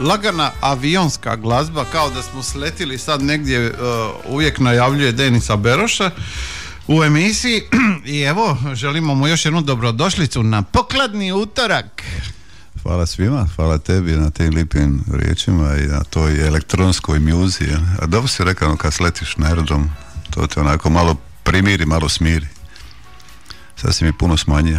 lagana avionska glazba, kao da smo sletili sad negdje, uvijek najavljuje Denisa Beroša u emisiji. I evo, želimo mu još jednu dobrodošlicu na pokladni utorak. Hvala svima, hvala tebi na tim lipim riječima i na toj elektronskoj mjuzi. A dobro si rekao, kad sletiš na aerodrom, to te onako malo primiri, malo smiri. Sad si mi puno smanjio.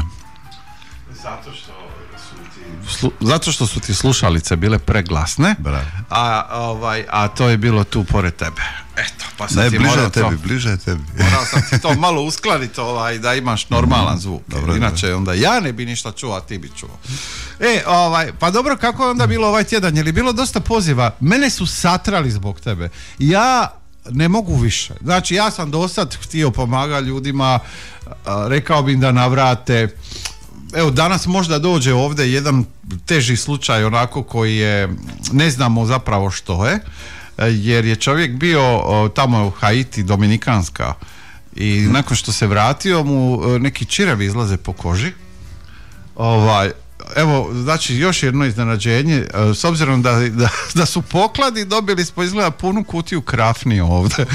Zato što su ti slušalice bile preglasne. Bravo. A to je bilo tu pored tebe. Eto, pa sam ti bliže tebi. Morao sam ti to malo uskladiti, da imaš normalan zvuk. Dobro, inače onda ja ne bi ništa čuo, a ti bi čuo. Pa dobro, kako je onda bilo ovaj tjedan? Je li bilo dosta poziva? Mene su satrali zbog tebe. Ja ne mogu više. Znači, ja sam dosad htio pomagati ljudima, rekao bi im da navrate. Evo, danas možda dođe ovdje jedan teži slučaj onako koji je, ne znamo zapravo što je, jer je čovjek bio tamo u Haiti, Dominikanska, i nakon što se vratio mu neki čirevi izlaze po koži. Evo, znači još jedno iznenađenje, s obzirom da su pokladi, dobili smo izgleda punu kutiju krafni ovdje.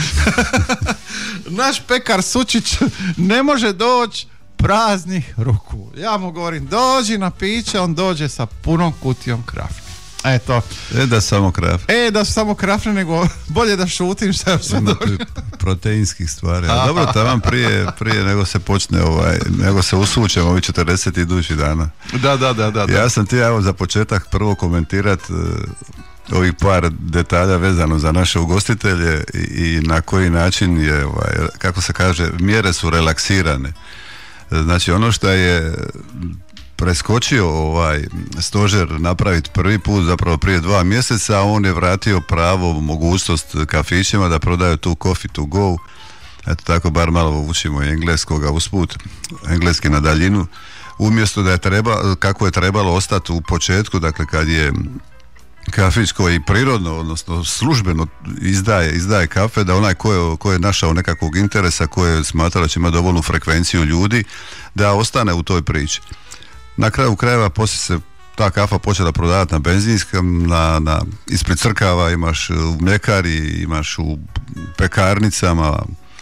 Naš pekar Sučić ne može doći praznih ruku. Ja mu govorim, dođi na piće, on dođe sa punom kutijom krafni. Eto. Da samo krafne. Da su samo krafne, nego bolje da šutim što je sve dođe. Proteinskih stvari. Dobro, taman prije nego se počne nego se usučemo ovih 40 idućih dana. Da. Ja sam ti za početak prvo komentirat ovih par detalja vezano za naše ugostitelje i na koji način je, kako se kaže, mjere su relaksirane. Znači, ono što je preskočio stožer napraviti prvi put, zapravo prije 2 mjeseca, on je vratio pravo, mogućnost kafićima da prodaju tu coffee to go. Eto, tako bar malo učimo engleskoga usput, engleski na daljinu, umjesto da je kako je trebalo ostati u početku, dakle kad je kafić koji prirodno, odnosno službeno izdaje kafe, da onaj ko je našao nekakvog interesa, ko je smatrao da će imati dovoljnu frekvenciju ljudi, da ostane u toj priči. Na kraju krajeva poslije se ta kafa počela prodavati na benzinskom, ispred crkava, imaš u mljekari, imaš u pekarnicama,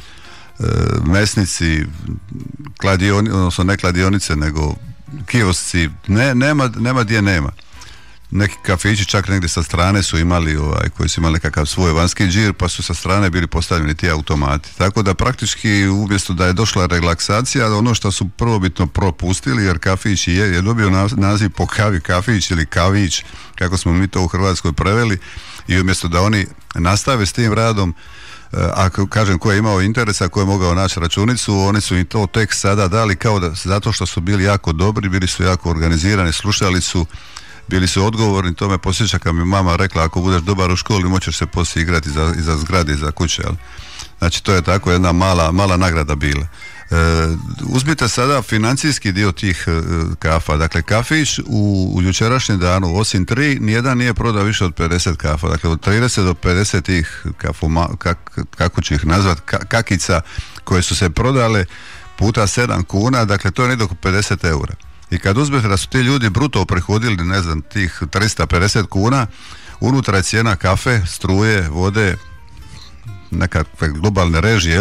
mesnici, odnosno ne kladionice, nego kiosci, nema gdje nema. Neki kafići čak negdje sa strane su imali koji su imali nekakav svoj vanjski džir, pa su sa strane bili postavljeni ti automati. Tako da praktički umjesto da je došla relaksacija, ono što su prvobitno propustili, jer kafić je dobio naziv po kavi, kafić ili kavić, kako smo mi to u Hrvatskoj preveli, i umjesto da oni nastave s tim radom, ako kažem ko je imao interesa, ko je mogao naći računicu, oni su im to tek sada dali, kao da, zato što su bili jako dobri, bili su jako organizirani, slušali su, bili su odgovorni. To me posjeća kad mi mama rekla, ako budeš dobar u školi moćeš se poslije igrati iza zgrade, iza kuće. Znači, to je tako jedna mala nagrada bila. Uzmite sada financijski dio tih kafa. Dakle, kafić u jučerašnjem danu, osim 3, nijedan nije prodao više od 50 kafa. Dakle, od 30 do 50 tih kako ću ih nazvat, kakica koje su se prodale puta 7 kuna, dakle to je negdje oko 50 eura. I kad uzmete da su ti ljudi bruto prihodili, ne znam, tih 350 kuna, unutra je cijena kafe, struje, vode, nekakve globalne režije,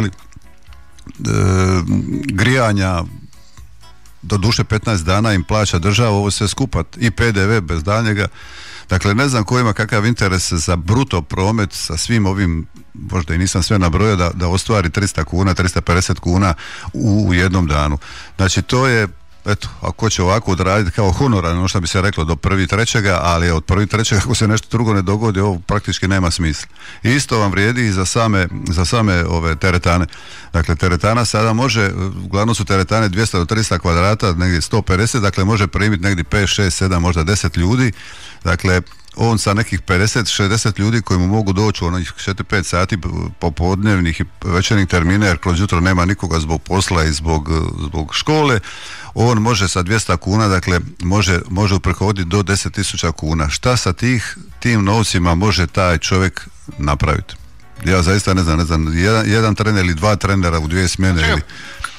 grijanja, do duše 15 dana im plaća država, ovo sve skupa, i PDV bez daljnjega. Dakle, ne znam ko ima kakav interes za bruto promet sa svim ovim, možda i nisam sve nabrojao, da ostvari 300 kuna, 350 kuna u jednom danu. Znači, to je, eto, ako će ovako odraditi kao honorar, ono što bi se reklo do 1.3., ali od 1.3. ako se nešto drugo ne dogodi, ovo praktički nema smisla. I isto vam vrijedi i za same ove teretane. Dakle, teretana sada može, uglavnom su teretane 200 do 300 kvadrata, negdje 150, dakle može primiti negdje 5, 6, 7, možda 10 ljudi. Dakle, on sa nekih 50-60 ljudi koji mu mogu doći u onih 4-5 sati popodnevnih i večernih termina, jer kroz jutro nema nikoga zbog posla i zbog škole, on može sa 200 kuna, dakle može uprihoditi do 10.000 kuna. Šta sa tim novcima može taj čovjek napraviti? Ja zaista ne znam, jedan trener ili 2 trenera u 2 smjene ili...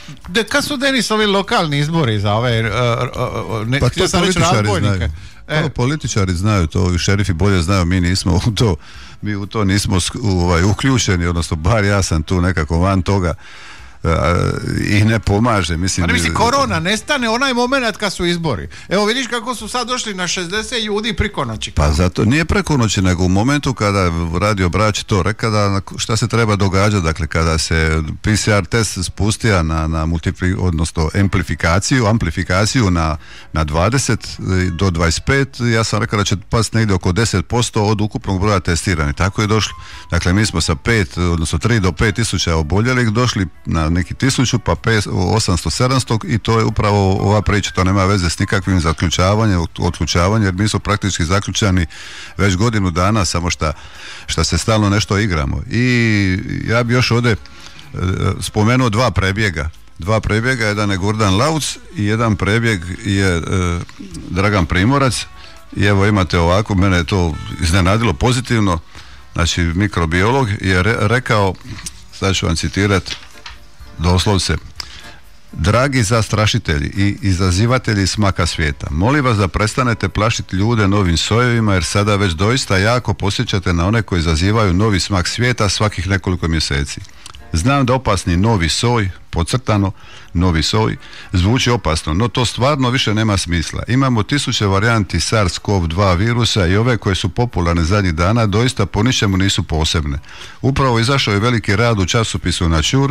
Kad su Denisovi lokalni izbori za ove, Pa to političari znaju. Političari znaju to, ovi šerifi bolje znaju, mi nismo u to, mi u to nismo uključeni, odnosno bar ja sam tu nekako van toga. I ne pomaže, mislim. Ali korona nestane onaj moment kad su izbori. Evo vidiš kako su sad došli na 60 ljudi preko noći. Pa zato nije preko noći, nego u momentu kada Radio Brač to reka da šta se treba događati, dakle kada se PCR test spustija na odnosno amplifikaciju na 20 do 25, ja sam rekao da će pasti negdje oko 10% od ukupnog broja testiranih. Tako je došlo. Dakle, mi smo sa 5, odnosno 3 do 5 tisuća oboljelih došli na neki 1000, pa 800, 700 i to je upravo ova priča, to nema veze s nikakvim zaključavanjem, otključavanjem, jer mi smo praktički zaključani već godinu dana, samo šta se stalno nešto igramo. I ja bi još ovdje spomenuo dva prebjega, jedan je Gordan Lauc i jedan prebjeg je Dragan Primorac i evo imate ovako, mene je to iznenadilo pozitivno, znači mikrobiolog je rekao, sad ću vam citirati doslovce: dragi zastrašitelji i izazivatelji smaka svijeta, molim vas da prestanete plašiti ljude novim sojevima, jer sada već doista jako posjećate na one koji izazivaju novi smak svijeta svakih nekoliko mjeseci. Znam da opasni novi soj, podcrtano novi soj, zvuči opasno, no to stvarno više nema smisla. Imamo 1000 varijanti SARS-CoV-2 virusa i ove koje su popularne zadnjih dana doista po ničemu nisu posebne. Upravo izašao je veliki rad u časopisu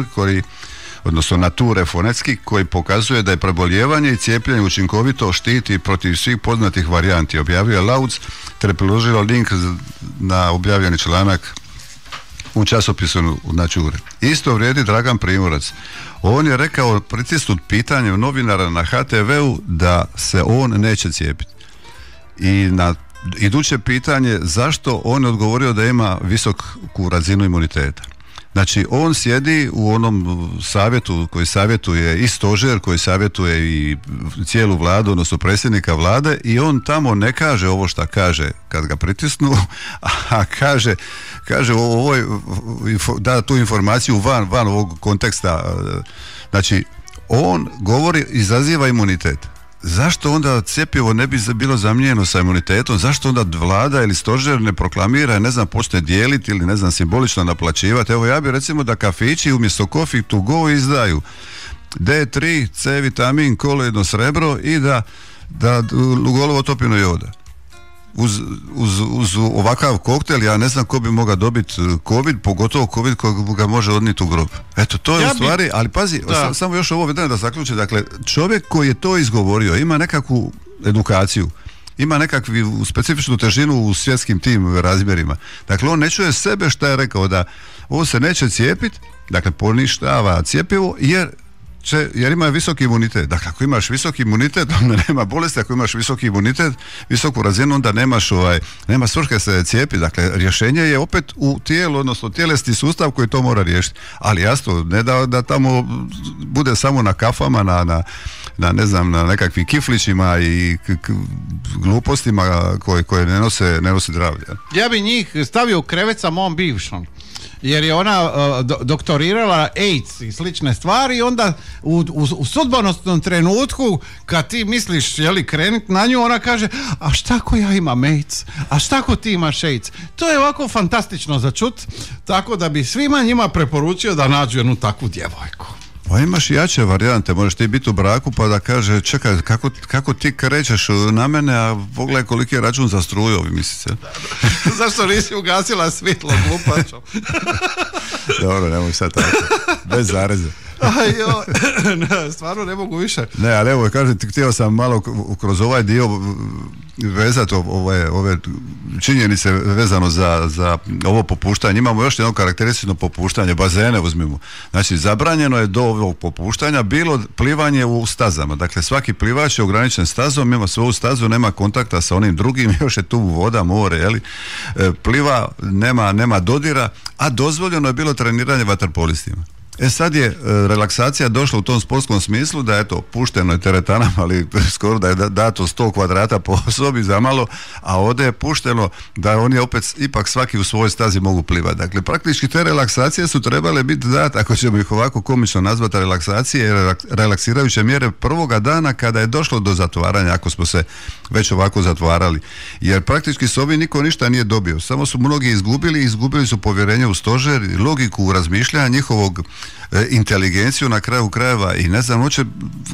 Nature fonetski, koji pokazuje da je prebolijevanje i cijepljenje učinkovito štiti protiv svih poznatih varijanti. Objavio je Lauc te priložio link na objavljeni članak u časopisu Nature. Isto vrijedi Dragan Primorac. On je rekao pritisnut pitanjem novinara na HTV-u da se on neće cijepiti. I na iduće pitanje zašto, on je odgovorio da ima visoku razinu imuniteta. Znači, on sjedi u onom savjetu koji savjetuje i stožer, koji savjetuje i cijelu vladu, odnosno predsjednika vlade, i on tamo ne kaže ovo šta kaže kad ga pritisnu, a kaže da tu informaciju van ovog konteksta. Znači, on govori, izaziva imunitet. Zašto onda cjepivo ne bi bilo zamijenjeno sa imunitetom? Zašto onda vlada ili stožer ne proklamira, ne znam, počne dijeliti ili ne znam, simbolično naplaćivati? Evo, ja bi recimo da kafići umjesto Coffee to go izdaju D3, C vitamin, koloidno srebro i da golovo topino joda. Uz ovakav koktel, ja ne znam ko bi mogao dobiti COVID, pogotovo COVID kojeg ga može odnijeti u grob. Eto, to je u stvari, ali pazi, samo još ovo da zaključim, dakle, čovjek koji je to izgovorio ima nekakvu edukaciju, ima nekakvu specifičnu težinu u svjetskim tim razmjerima. Dakle, on ne čuje sebe šta je rekao, da ovo se neće cijepiti, dakle, poništava cjepivo jer ima visoki imunitet. Dakle, ako imaš visoki imunitet, onda nema bolesti. Ako imaš visoki imunitet, visoku razinu, onda nema svrhe se cijepiti. Dakle, rješenje je opet u tijelu, odnosno tjelesni sustav koji to mora riješiti. Ali jasno, ne da tamo bude samo na kafama, na ne znam, na nekakvim kiflićima i glupostima koje ne nose zdravlje. Ja bi njih stavio u krevet sa mom bivšom, jer je ona doktorirala AIDS i slične stvari, i onda u sudbonosnom trenutku kad ti misliš krenuti na nju, ona kaže: a šta ako ja imam AIDS, a šta ako ti imaš AIDS? To je ovako fantastično za čut, tako da bi svima njima preporučio da nađu jednu takvu djevojku. Pa imaš i jače varijante, možeš ti biti u braku pa da kaže: čekaj, kako ti krećeš na mene, a pogledaj koliki je račun za struju ovi mjesece. Zašto nisi ugasila svjetlo, glupačo? Dobro, nemoj sad tako, bez zareze. Stvarno ne mogu više. Ne, ali evo, kažem, htio sam malo kroz ovaj dio vezati ove činjenice vezano za ovo popuštanje. Imamo još jedno karakteristično popuštanje, bazene uzmimo. Znači, zabranjeno je do ovog popuštanja bilo plivanje u stazama. Dakle, svaki plivač je ograničen stazom, ima svoju stazu, nema kontakta sa onim drugim, još je tu voda, more, pliva, nema dodira, a dozvoljeno je bilo treniranje vaterpolistima. Sad je relaksacija došla u tom sportskom smislu da eto, pušteno je teretanama, ali skoro da je dato 100 kvadrata po osobi za malo, a ovdje je pušteno da oni opet ipak svaki u svojoj stazi mogu plivati. Dakle, praktički te relaksacije su trebale biti date, ako ćemo ih ovako komično nazvati relaksacije, relaksirajuće mjere prvoga dana kada je došlo do zatvaranja, ako smo se već ovako zatvarali. Jer praktički s ovim niko ništa nije dobio. Samo su mnogi izgubili su povjerenje u stožer, logiku razmišljanja njihovog, inteligenciju na kraju krajeva i ne znam uopće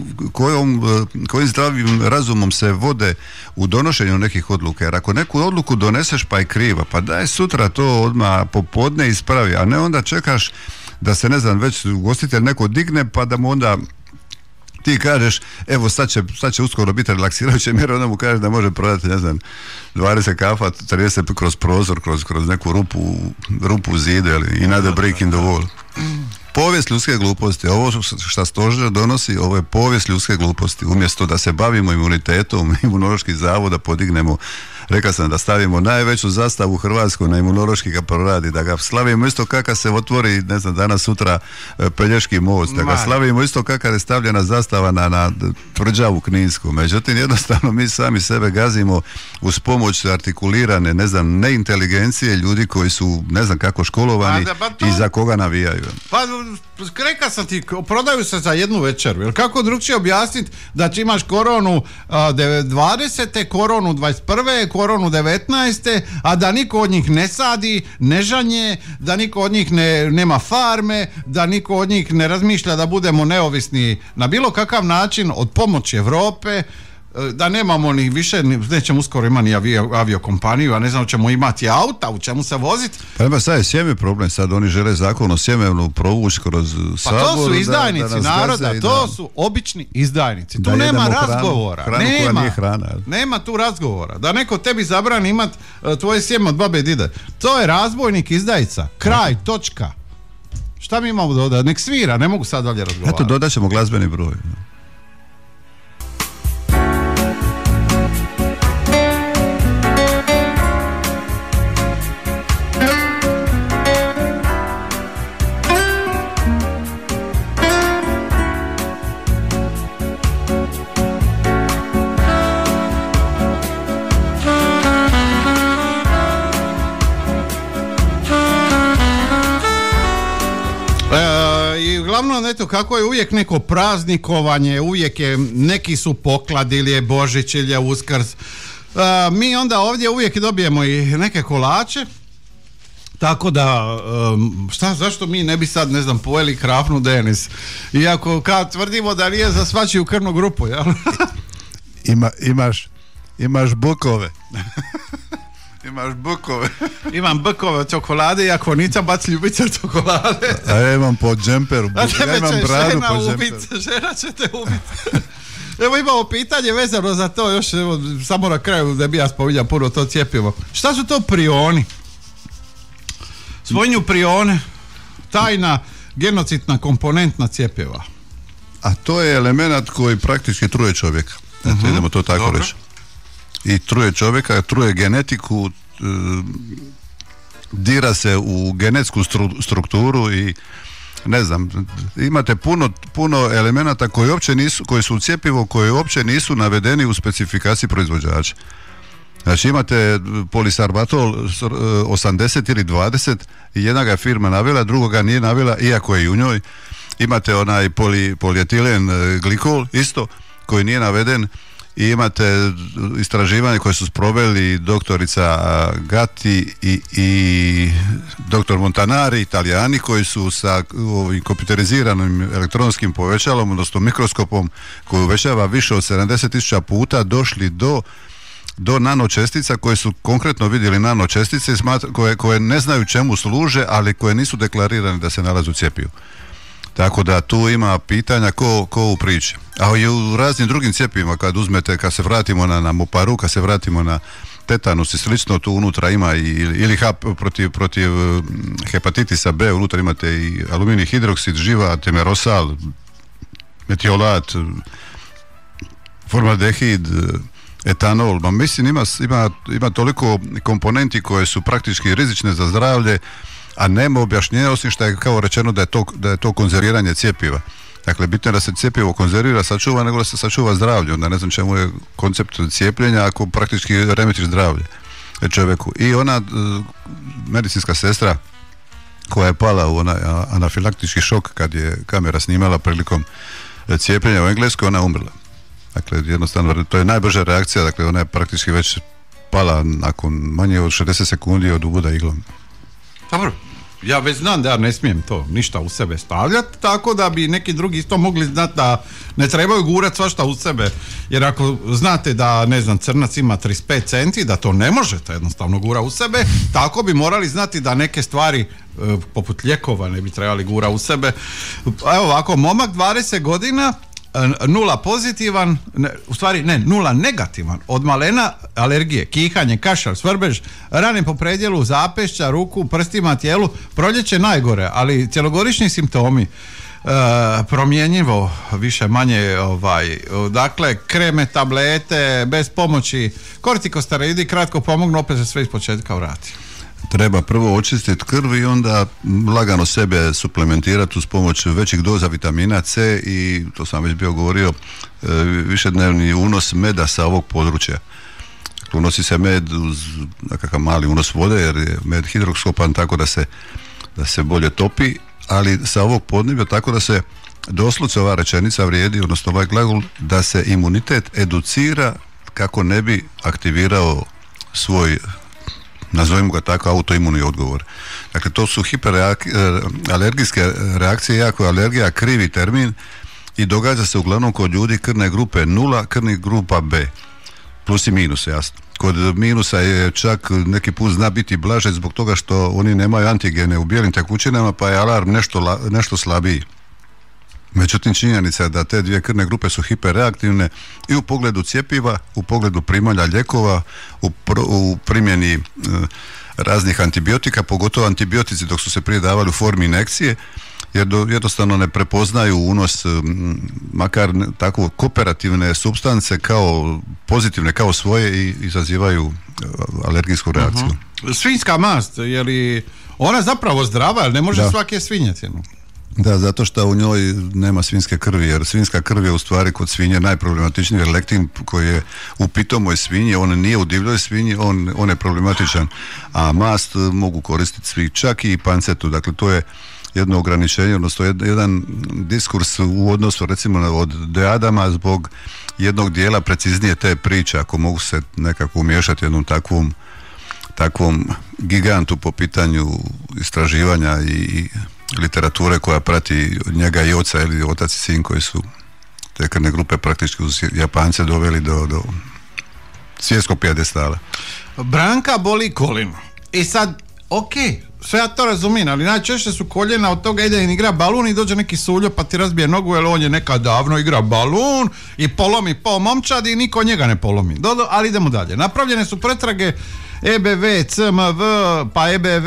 kojim zdravim razumom se vode u donošenju nekih odluka. Jer ako neku odluku doneseš pa je kriva, pa daj sutra to odmah popodne ispravi, a ne onda čekaš da se, ne znam, već ugostitelj neko digne pa da mu onda ti kažeš, evo sad će uskoro biti relaksirajuće mjere, onda mu kažeš da može prodati, ne znam, 20 kafa, 30 kroz prozor, kroz neku rupu u zidu, ili another break in the wall. Povijest ljudske gluposti, ovo što stožer donosi, ovo je povijest ljudske gluposti. Umjesto da se bavimo imunitetom, Imunološki zavod da podignemo, rekao sam da stavimo najveću zastavu u Hrvatskoj na Imunološki ga proradi, da ga slavimo isto kako se otvori, ne znam, danas sutra Pelješki most, da ga slavimo isto kako je stavljena zastava na tvrđavu Kninsku. Međutim, jednostavno mi sami sebe gazimo uz pomoć artikulirane, ne znam, neinteligencije ljudi koji su, ne znam kako, školovani i za koga navijaju. Pa, rekao sam ti, prodaju se za jednu večeru. Jer kako drugčije objasniti da će imaš koronu 20. koronu 21. koronu 19. a da niko od njih ne sadi, ne žanje, da niko od njih nema farme, da niko od njih ne razmišlja da budemo neovisni na bilo kakav način od pomoći Europe, da nemamo ni više, nećemo uskoro imati ni aviokompaniju, a ne znam, ćemo imati auta, u čemu se voziti. Pa nema, sad je sjeme problem, sad oni žele zakon o sjemenu provući kroz sabor. Pa to su izdajnici naroda, to su obični izdajnici, tu nema razgovora. Nema tu razgovora. Da neko tebi zabrani imati tvoje sjeme od babe i dide. To je razbojnik, izdajica, kraj, točka. Šta mi imamo dodati? Nek svira, ne mogu sad dalje razgovarati. Eto, dodat ćemo glazbeni broj. Uglavnom, eto, kako je uvijek neko praznikovanje, uvijek je, neki su poklad ili je Božić ili je Uskrs. Mi onda ovdje uvijek dobijemo i neke kolače, tako da, zašto mi ne bi sad, ne znam, pojeli krafnu Denis, iako kad tvrdimo da nije za svačiju krvnu grupu, jel? Imaš bukove. Imaš bukove. Imam bukove od čokolade, iako nisam baš ljubitelj čokolade. A ja imam po džemperu. Ja imam bradu po džemperu. Žena će te ubiti. Evo imamo pitanje vezano za to, još evo, samo na kraju da bi ja spominjao puno to cjepivo. Šta su to prioni? Spominju prione, tajna genocidna komponentna cjepiva. A to je element koji praktički truje čovjeka. Eto, idemo to tako reći. I truje čovjeka, truje genetiku, dira se u genetsku strukturu i ne znam, imate puno elemenata koji su u cjepivu, koji uopće nisu navedeni u specifikaciji proizvođača. Znači imate polisarbatol 80 ili 20 i jedna ga firma navela, drugoga nije navela, iako je i u njoj. Imate onaj polietilen glikol isto, koji nije naveden. I imate istraživanje koje su sproveli doktorica Gatti i doktor Montanari, Italijani, koji su sa ovim kompjuteriziranim elektronskim povećalom, odnosno mikroskopom koji uvećava više od 70.000 puta, došli do nanočestica koje su konkretno vidjeli nanočestice koje ne znaju čemu služe, ali koje nisu deklarirane da se nalaze u cjepivu. Tako da tu ima pitanja ko u priči. A i u raznim drugim cjepivima, kad se vratimo na Moparu, kad se vratimo na tetanus i slično, tu unutra ima ili protiv hepatitisa B, unutra imate i aluminij hidroksid, živa, temerosal, metiolat, formaldehid, etanol. Mislim, ima toliko komponenti koje su praktički rizične za zdravlje a nema objašnjenja osim što je kao rečeno da je to konzerviranje cjepiva. Dakle, bitno je da se cjepivo konzervira, sačuva, nego da se sačuva zdravlje. Onda ne znam čemu je koncept cijepljenja ako praktički remetiš zdravlje čovjeku. I ona medicinska sestra koja je pala u onaj anafilaktički šok kad je kamera snimala prilikom cijepljenja u Engleskoj, ona je umrla. Dakle, jednostavno, to je najbrža reakcija, dakle, ona je praktički već pala nakon manje od 60 sekundi od uboda iglom. Dobro. Ja već znam da ja ne smijem to ništa u sebe stavljati, tako da bi neki drugi isto mogli znati da ne trebaju gurati svašta u sebe. Jer ako znate da, ne znam, crnac ima 35 centi, da to ne možete jednostavno gura u sebe, tako bi morali znati da neke stvari poput lijekova ne bi trebali gura u sebe. Evo ovako, momak 20 godina, 0 pozitivan, nula negativan, od malena alergije, kihanje, kašalj, svrbež, rane po predjelu, zapešća, ruku, prstima, tijelu, proljeće najgore, ali cjelogodišnji simptomi promjenjivo, više manje, dakle, kreme, tablete, bez pomoći, kortikosteroidi, kratko pomognu, opet se sve ispočetka vrati. Treba prvo očistiti krv i onda lagano sebe suplementirati uz pomoć većih doza vitamina C i, to sam već bio govorio, višednevni unos meda sa ovog područja. Unosi se med uz nekakav mali unos vode jer je med hidroskopan tako da se bolje topi, ali sa ovog podneblja tako da se doslovce ova rečenica vrijedi, odnosno ovaj glagol, da se imunitet educira kako ne bi aktivirao svoj, nazovimo ga tako, autoimuni odgovor. Dakle, to su alergijske reakcije, jako je alergija krivi termin i događa se uglavnom kod ljudi krvne grupe 0, krvnih grupa B, plus i minus, jasno. Kod minusa je čak neki put zna biti blaže zbog toga što oni nemaju antigene u bijelim tekućinama, pa je alarm nešto slabiji. Međutim, činjenica je da te dvije krvne grupe su hiperreaktivne i u pogledu cjepiva, u pogledu primanja lijekova, u primjeni raznih antibiotika, pogotovo antibiotici dok su se prije davali u formi injekcije, jer jednostavno ne prepoznaju unos makar tako kooperativne supstance kao pozitivne, kao svoje i izazivaju alergijsku reakciju. Svinjska mast, je li ona zapravo zdrava, ali ne može svake svinjetinu? Da, zato što u njoj nema svinjske krvi, jer svinjska krv je u stvari kod svinje najproblematičniji, jer lektin koji je u pitomoj svinji, on nije u divljoj svinji, on je problematičan, a mast mogu koristiti svi, čak i pancetu, dakle to je jedno ograničenje, odnosno jedan diskurs u odnosu recimo od Deadama zbog jednog dijela preciznije te priče, ako mogu se nekako umiješati jednom takvom gigantu po pitanju istraživanja i literature koja prati njega i oca ili otac i sin koji su te krvne grupe praktički uz Japance doveli do svjetskog pijedestala. Branka boli kolino. I sad, ok, sve ja to razumijem, ali najčešće su koljena, od toga ide igra balun i dođe neki suljo pa ti razbije nogu, jer on je nekad davno igra balun i polomi pol momčad i niko njega ne polomi. Ali idemo dalje. Napravljene su pretrage EBV, CMV, pa EBV,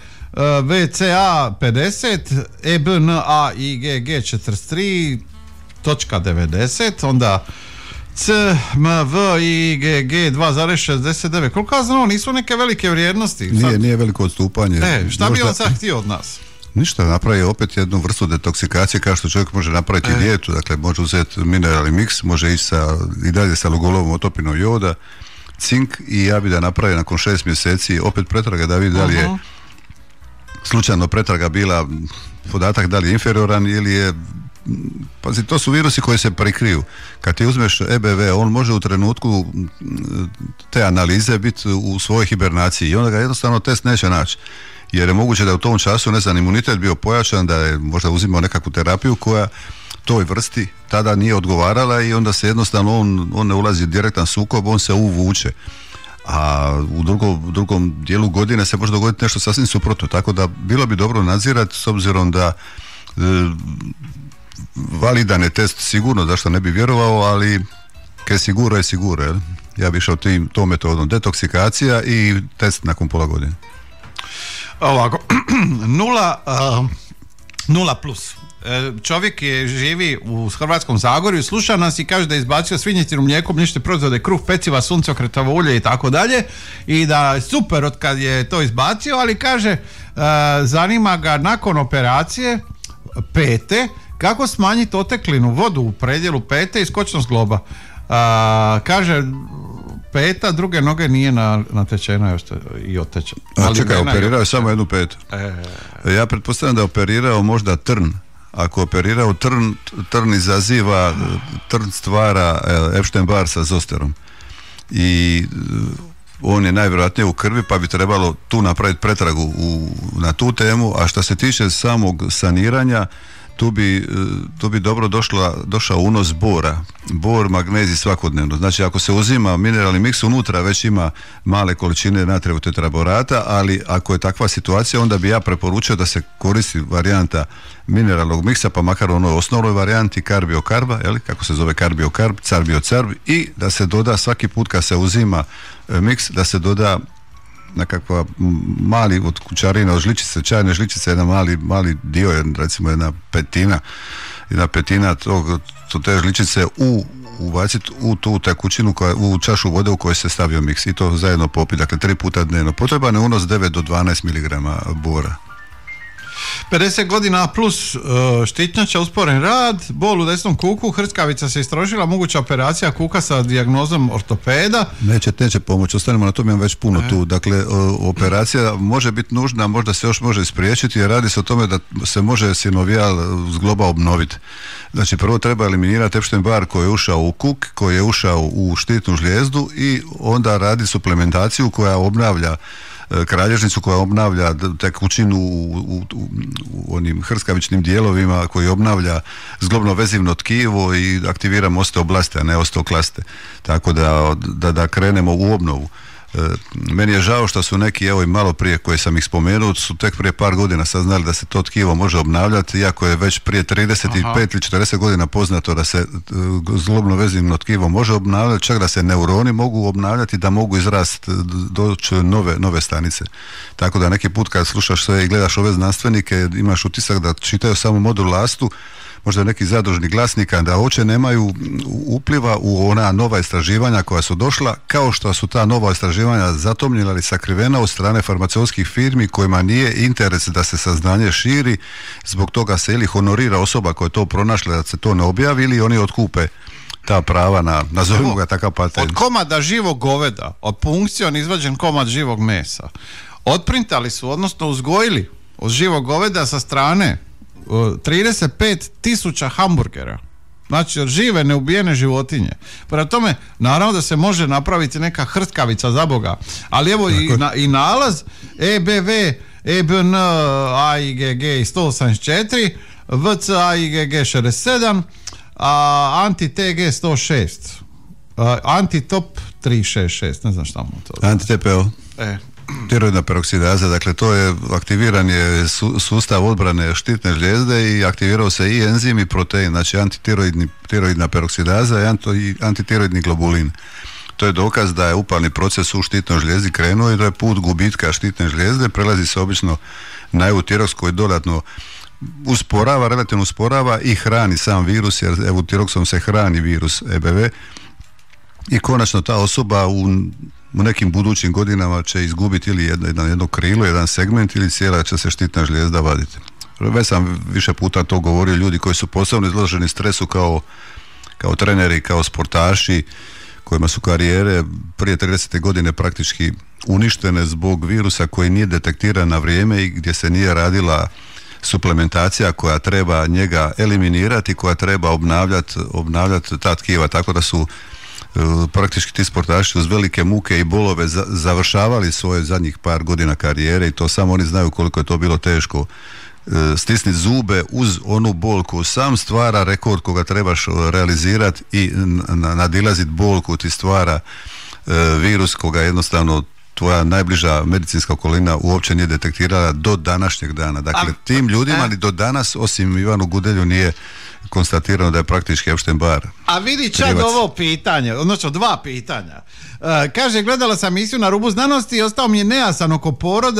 VCA 50, EBNA IgG 43, točka 90, onda CMV IgG 2,69. Koliko ja znam, nisu neke velike vrijednosti. Nije veliko odstupanje. Šta bi on sad htio od nas? Ništa, napravi opet jednu vrstu detoksikacije kao što čovjek može napraviti dijetu, dakle može uzeti mineralni miks, može ići i dalje sa lugolovom otopinom joda, cink i ja bi da napravi nakon 6 mjeseci opet pretraga da vidi da li je slučajno pretraga bila podatak da li je inferioran ili je, pazi, to su virusi koji se prikriju. Kad ti uzmeš EBV, on može u trenutku te analize biti u svojoj hibernaciji i onda ga jednostavno test neće naći. Jer je moguće da je u tom času, ne znam, imunitet bio pojačan, da je možda uzimao nekakvu terapiju koja toj vrsti tada nije odgovarala i onda se jednostavno on ne ulazi direktan sukob, on se uvuče. A u drugom dijelu godine se može dogoditi nešto sasvim suprotno, tako da bilo bi dobro nadzirati s obzirom da validan je test sigurno, zašto ne bi vjerovao, ali ke siguro je siguro, jel? Ja bi išao tom metodom, detoksikacija i test nakon pola godine. Ovako, 0+. Čovjek živi u Hrvatskom Zagorju, sluša nas i kaže da je izbacio svinjetinu, mlijeko, mliječne proizvode, kruh, peciva, suncokretovo ulje i tako dalje, i da je super od kad je to izbacio, ali kaže zanima ga nakon operacije pete kako smanjiti oteklinu, vodu u predjelu pete i skočnost zgloba. Kaže peta, druge noge nije natečena još i otečena. Čekaj, operirao je samo jednu petu. Ja pretpostavljam da je operirao možda trn. Ako operirao trn izaziva, trn stvara Epstein-Barr sa zosterom. I on je najvjerojatnije u krvi, pa bi trebalo tu napraviti pretragu na tu temu. A što se tiče samog saniranja, tu bi dobro došao unos bor, magnezij svakodnevno. Znači ako se uzima mineralni miks, unutra već ima male količine natrijevog tetraborata, ali ako je takva situacija, onda bi ja preporučio da se koristi varijanta mineralnog miksa, pa makar u onoj osnovnoj varijanti karbiokarba, kako se zove karbiokarb, carbiocarb, i da se doda svaki put kad se uzima miks, da se doda nekakva mali od kućarina, od žličice, čajne žličice, jedan mali dio, recimo jedna petina te žličice ubaciti u tu tekućinu, u čašu vode u kojoj se stavio miks, i to zajedno popiti, dakle 3 puta dnevno. Potreban je unos 9 do 12 mg bora. 50 godina plus štitnjača, usporen rad, bol u desnom kuku, hrskavica se istrošila, moguća operacija kuka sa dijagnozom ortopeda. Neće pomoći, ostanemo na tom, imam već puno tu. Dakle, operacija može biti nužna, možda se još može spriječiti, jer radi se o tome da se može sinovijal zgloba obnoviti. Znači, prvo treba eliminirati Epstein-Barr koji je ušao u kuk, koji je ušao u štitnu žlijezdu, i onda radi suplementaciju koja obnavlja kralježnicu, koja obnavlja tekućinu u onim hrskavičnim dijelovima, koji obnavlja zglobno vezivno tkivo i aktivira osteoblaste, a ne osteoklaste. Tako da krenemo u obnovu. Meni je žao što su neki, evo i malo prije koje sam ih spomenuo, su tek prije par godina saznali da se to tkivo može obnavljati, iako je već prije 35 ili 40 godina poznato da se zglobno vezivno tkivo može obnavljati, čak da se neuroni mogu obnavljati, da mogu izrasti, doći nove stanice. Tako da neki put kad slušaš sve i gledaš ove znanstvenike, imaš utisak da čitaju samo modul lastu, možda neki zadružni glasnika, da uopće nemaju upliva u ona nova istraživanja koja su došla, kao što su ta nova istraživanja zatomljena ili sakrivena od strane farmaceutskih firmi kojima nije interes da se saznanje širi, zbog toga se ili honorira osoba koja je to pronašla da se to ne objavi, ili oni otkupe ta prava nazovimo ga takav patent. Od komada živog goveda, od punkcijom izvađen komad živog mesa, otprintali su, odnosno uzgojili od živog goveda sa strane 35.000 hamburgera. Znači od žive neubijene životinje. Prema tome, naravno da se može napraviti neka hrtkavica za Boga. Ali evo i nalaz EBV, EBN, AIGG 184, VC AIGG 67, Anti-TG 106, Anti-Top 366, ne znam šta mu to. Anti-TPO. Tiroidna peroksidaza, dakle to je aktiviran je sustav odbrane štitne žlijezde i aktivirao se i enzim i protein, znači antitiroidna peroksidaza i antitiroidni globulin. To je dokaz da je upalni proces u štitnoj žlijezdi krenuo i da je put gubitka štitne žlijezde, prelazi se obično na eutiroks koji dodatno relativno usporava i hrani sam virus, jer eutiroksom se hrani virus EBV, i konačno ta osoba u nekim budućim godinama će izgubiti ili jedno krilo, jedan segment, ili cijela će se štitna žlijezda vaditi. Već sam više puta to govorio, ljudi koji su posebno izloženi stresu kao treneri, kao sportaši, kojima su karijere prije 30. godine praktički uništene zbog virusa koji nije detektiran na vrijeme i gdje se nije radila suplementacija koja treba njega eliminirati, koja treba obnavljati ta tkiva, tako da su praktički ti sportaši uz velike muke i bolove završavali svoje zadnjih par godina karijere, i to samo oni znaju koliko je to bilo teško. Stisniti zube uz onu bol koju sam stvara rekord koga trebaš realizirati, i nadilaziti bol koju ti stvara virus koga jednostavno tvoja najbliža medicinska okolina uopće nije detektirala do današnjeg dana. Dakle, tim ljudima ni do danas, osim Ivanu Gudelju, nije konstatirano da je praktički Epstein-Barr. A vidi čak ovo pitanje, odnosno 2 pitanja. Kaže, gledala sam emisiju Na rubu znanosti i ostao mi je nejasan oko poroda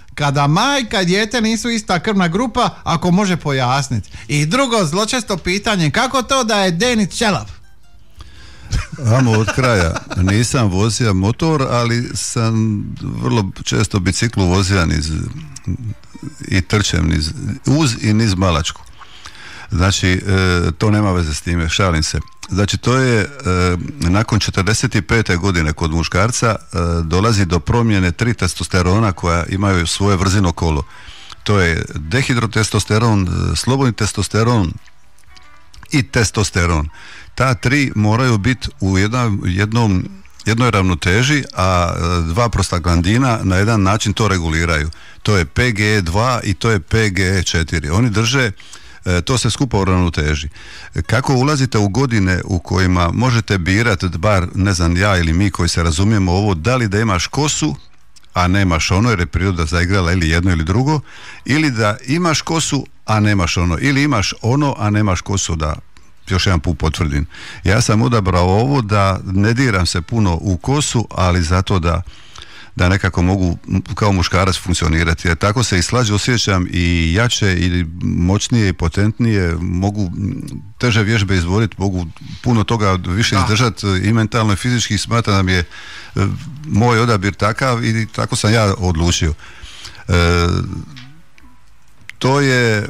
kada majka i dijete nisu ista krvna grupa, ako može pojasniti. I drugo zločesto pitanje, kako to da je Denić ćelav? Amo od kraja. Nisam vozio motor, ali sam vrlo često biciklu vozio i trčem uz i niz Malačku. Znači, to nema veze s time, šalim se. Znači, to je nakon 45. godine kod muškarca dolazi do promjene 3 testosterona koja imaju svoje vrzino kolo. To je dehidrotestosteron, slobodni testosteron i testosteron. Ta 3 moraju biti u jednoj ravnoteži, a 2 prostaglandina na jedan način to reguliraju. To je PGE2 i to je PGE4. Oni drže to se skupa u ravnoteži. Kako ulazite u godine u kojima možete birati, bar ne znam ja ili mi koji se razumijemo ovo, da li da imaš kosu, a nemaš ono jer je priroda zaigrala ili jedno ili drugo, ili da imaš kosu, a nemaš ono, ili imaš ono, a nemaš kosu, da još jedan put potvrdim. Ja sam odabrao ovo da ne diram se puno u kosu, ali zato da nekako mogu kao muškarac funkcionirati. Jer tako se i slađe osjećam i jače i moćnije i potentnije, mogu teže vježbe izvoditi, mogu puno toga više izdržati i mentalno i fizički. Smatram da mi je moj odabir takav i tako sam ja odlučio. To je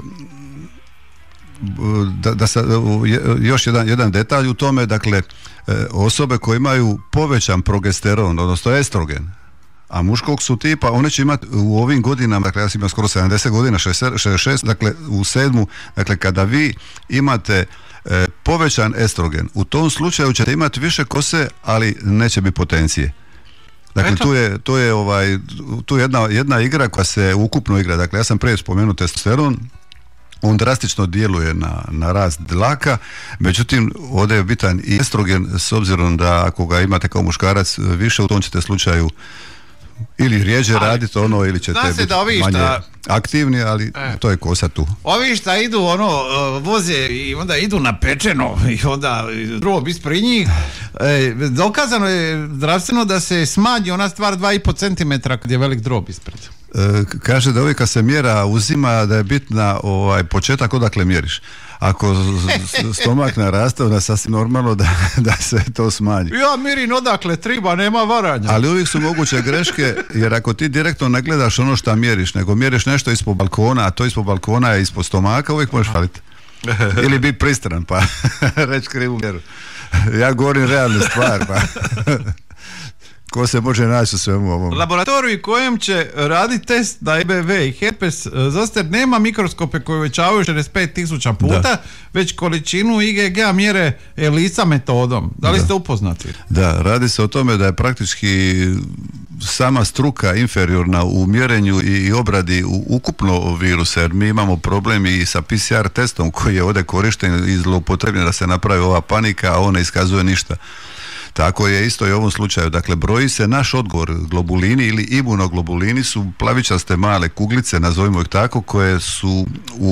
još jedan detalj u tome, dakle osobe koje imaju povećan progesteron, odnosno estrogen, a muškog su tipa, one će imati u ovim godinama, dakle ja sam imao skoro 70 godina, 66, dakle u 7, dakle kada vi imate povećan estrogen, u tom slučaju ćete imati više kose, ali neće biti potencije. Dakle, tu je jedna igra koja se ukupno igra. Dakle, ja sam prije spomenuo testosteron, on drastično djeluje na rast dlaka, međutim, ovdje je bitan i estrogen, s obzirom da ako ga imate kao muškarac više, u tom ćete slučaju ili rijeđe raditi ono, ili ćete biti manje aktivni, ali to je kosa tu. Ovi šta idu voze i onda idu na pečeno i onda drvo bis pri njih, dokazano je zdravstveno da se smanji ona stvar 2,5 cm kad je velik drvo ispred. Kaže da uvijek kad se mjera uzima da je bitna početak odakle mjeriš. Ako stomak naraste, onda je sasvim normalno da se to smanji. Ja mirim odakle triba, nema varanja. Ali uvijek su moguće greške, jer ako ti direktno ne gledaš ono što mjeriš, nego mjeriš nešto ispod balkona, a to ispod balkona je ispod stomaka, uvijek možeš faliti. Ili biti pristran, pa reći krivu mjeru. Ja govorim realnu stvar, pa ko se može naći u svemu ovom. Laboratorij kojem će raditi test na EBV i herpes zoster nema mikroskope koje uvećavaju 65.000 puta, već količinu IgG mjere ELISA metodom. Da li ste upoznati? Da, radi se o tome da je praktički sama struka inferiorna u mjerenju i obradi ukupno virusa, jer mi imamo problem i sa PCR testom koji je ovdje korišten i zloupotrebljen da se napravi ova panika, a on ne iskazuje ništa. Tako je isto i u ovom slučaju. Dakle, broji se naš odgovor. Globulini ili imunoglobulini su plavičaste male kuglice, nazovimo ih tako, koje su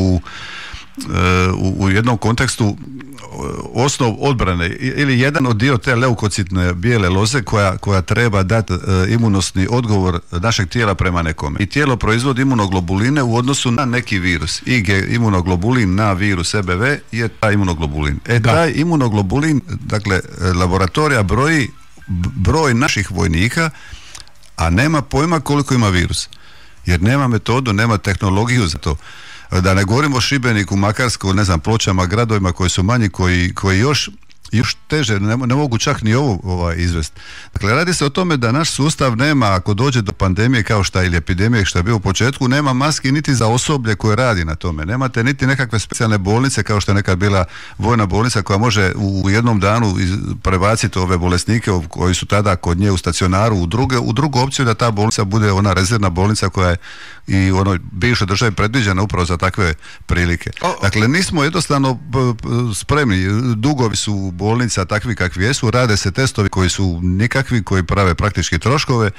u jednom kontekstu osnov odbrane ili jedan od dio te leukocitne bijele loze koja treba dati imunosni odgovor našeg tijela prema nekome. I tijelo proizvodi imunoglobuline u odnosu na neki virus. Imunoglobulin na virus EBV je taj imunoglobulin. Taj imunoglobulin, dakle, laboratorija broji broj naših vojnika, a nema pojma koliko ima virus. Jer nema metodu, nema tehnologiju za to. Da ne govorimo o Šibeniku, Makarskoj, ne znam, Pločama, gradovima koji su manji, koji još teže, ne mogu čak ni ovo izvesti. Dakle, radi se o tome da naš sustav nema, ako dođe do pandemije kao šta ili epidemije što je bio u početku, nema maski niti za osoblje koje radi na tome. Nemate niti nekakve specijalne bolnice kao što je nekad bila vojna bolnica koja može u jednom danu prebaciti ove bolesnike koji su tada kod nje u stacionaru u drugu opciju, da ta bolnica bude ona rezervna bolnica koja je i u onoj bivšoj državi predviđena upravo za takve prilike. Dakle, nismo jednostavno spremni. Dugovi su bolnica takvi kakvi jesu, rade se testovi koji su nikakvi, koji prave praktički troškove.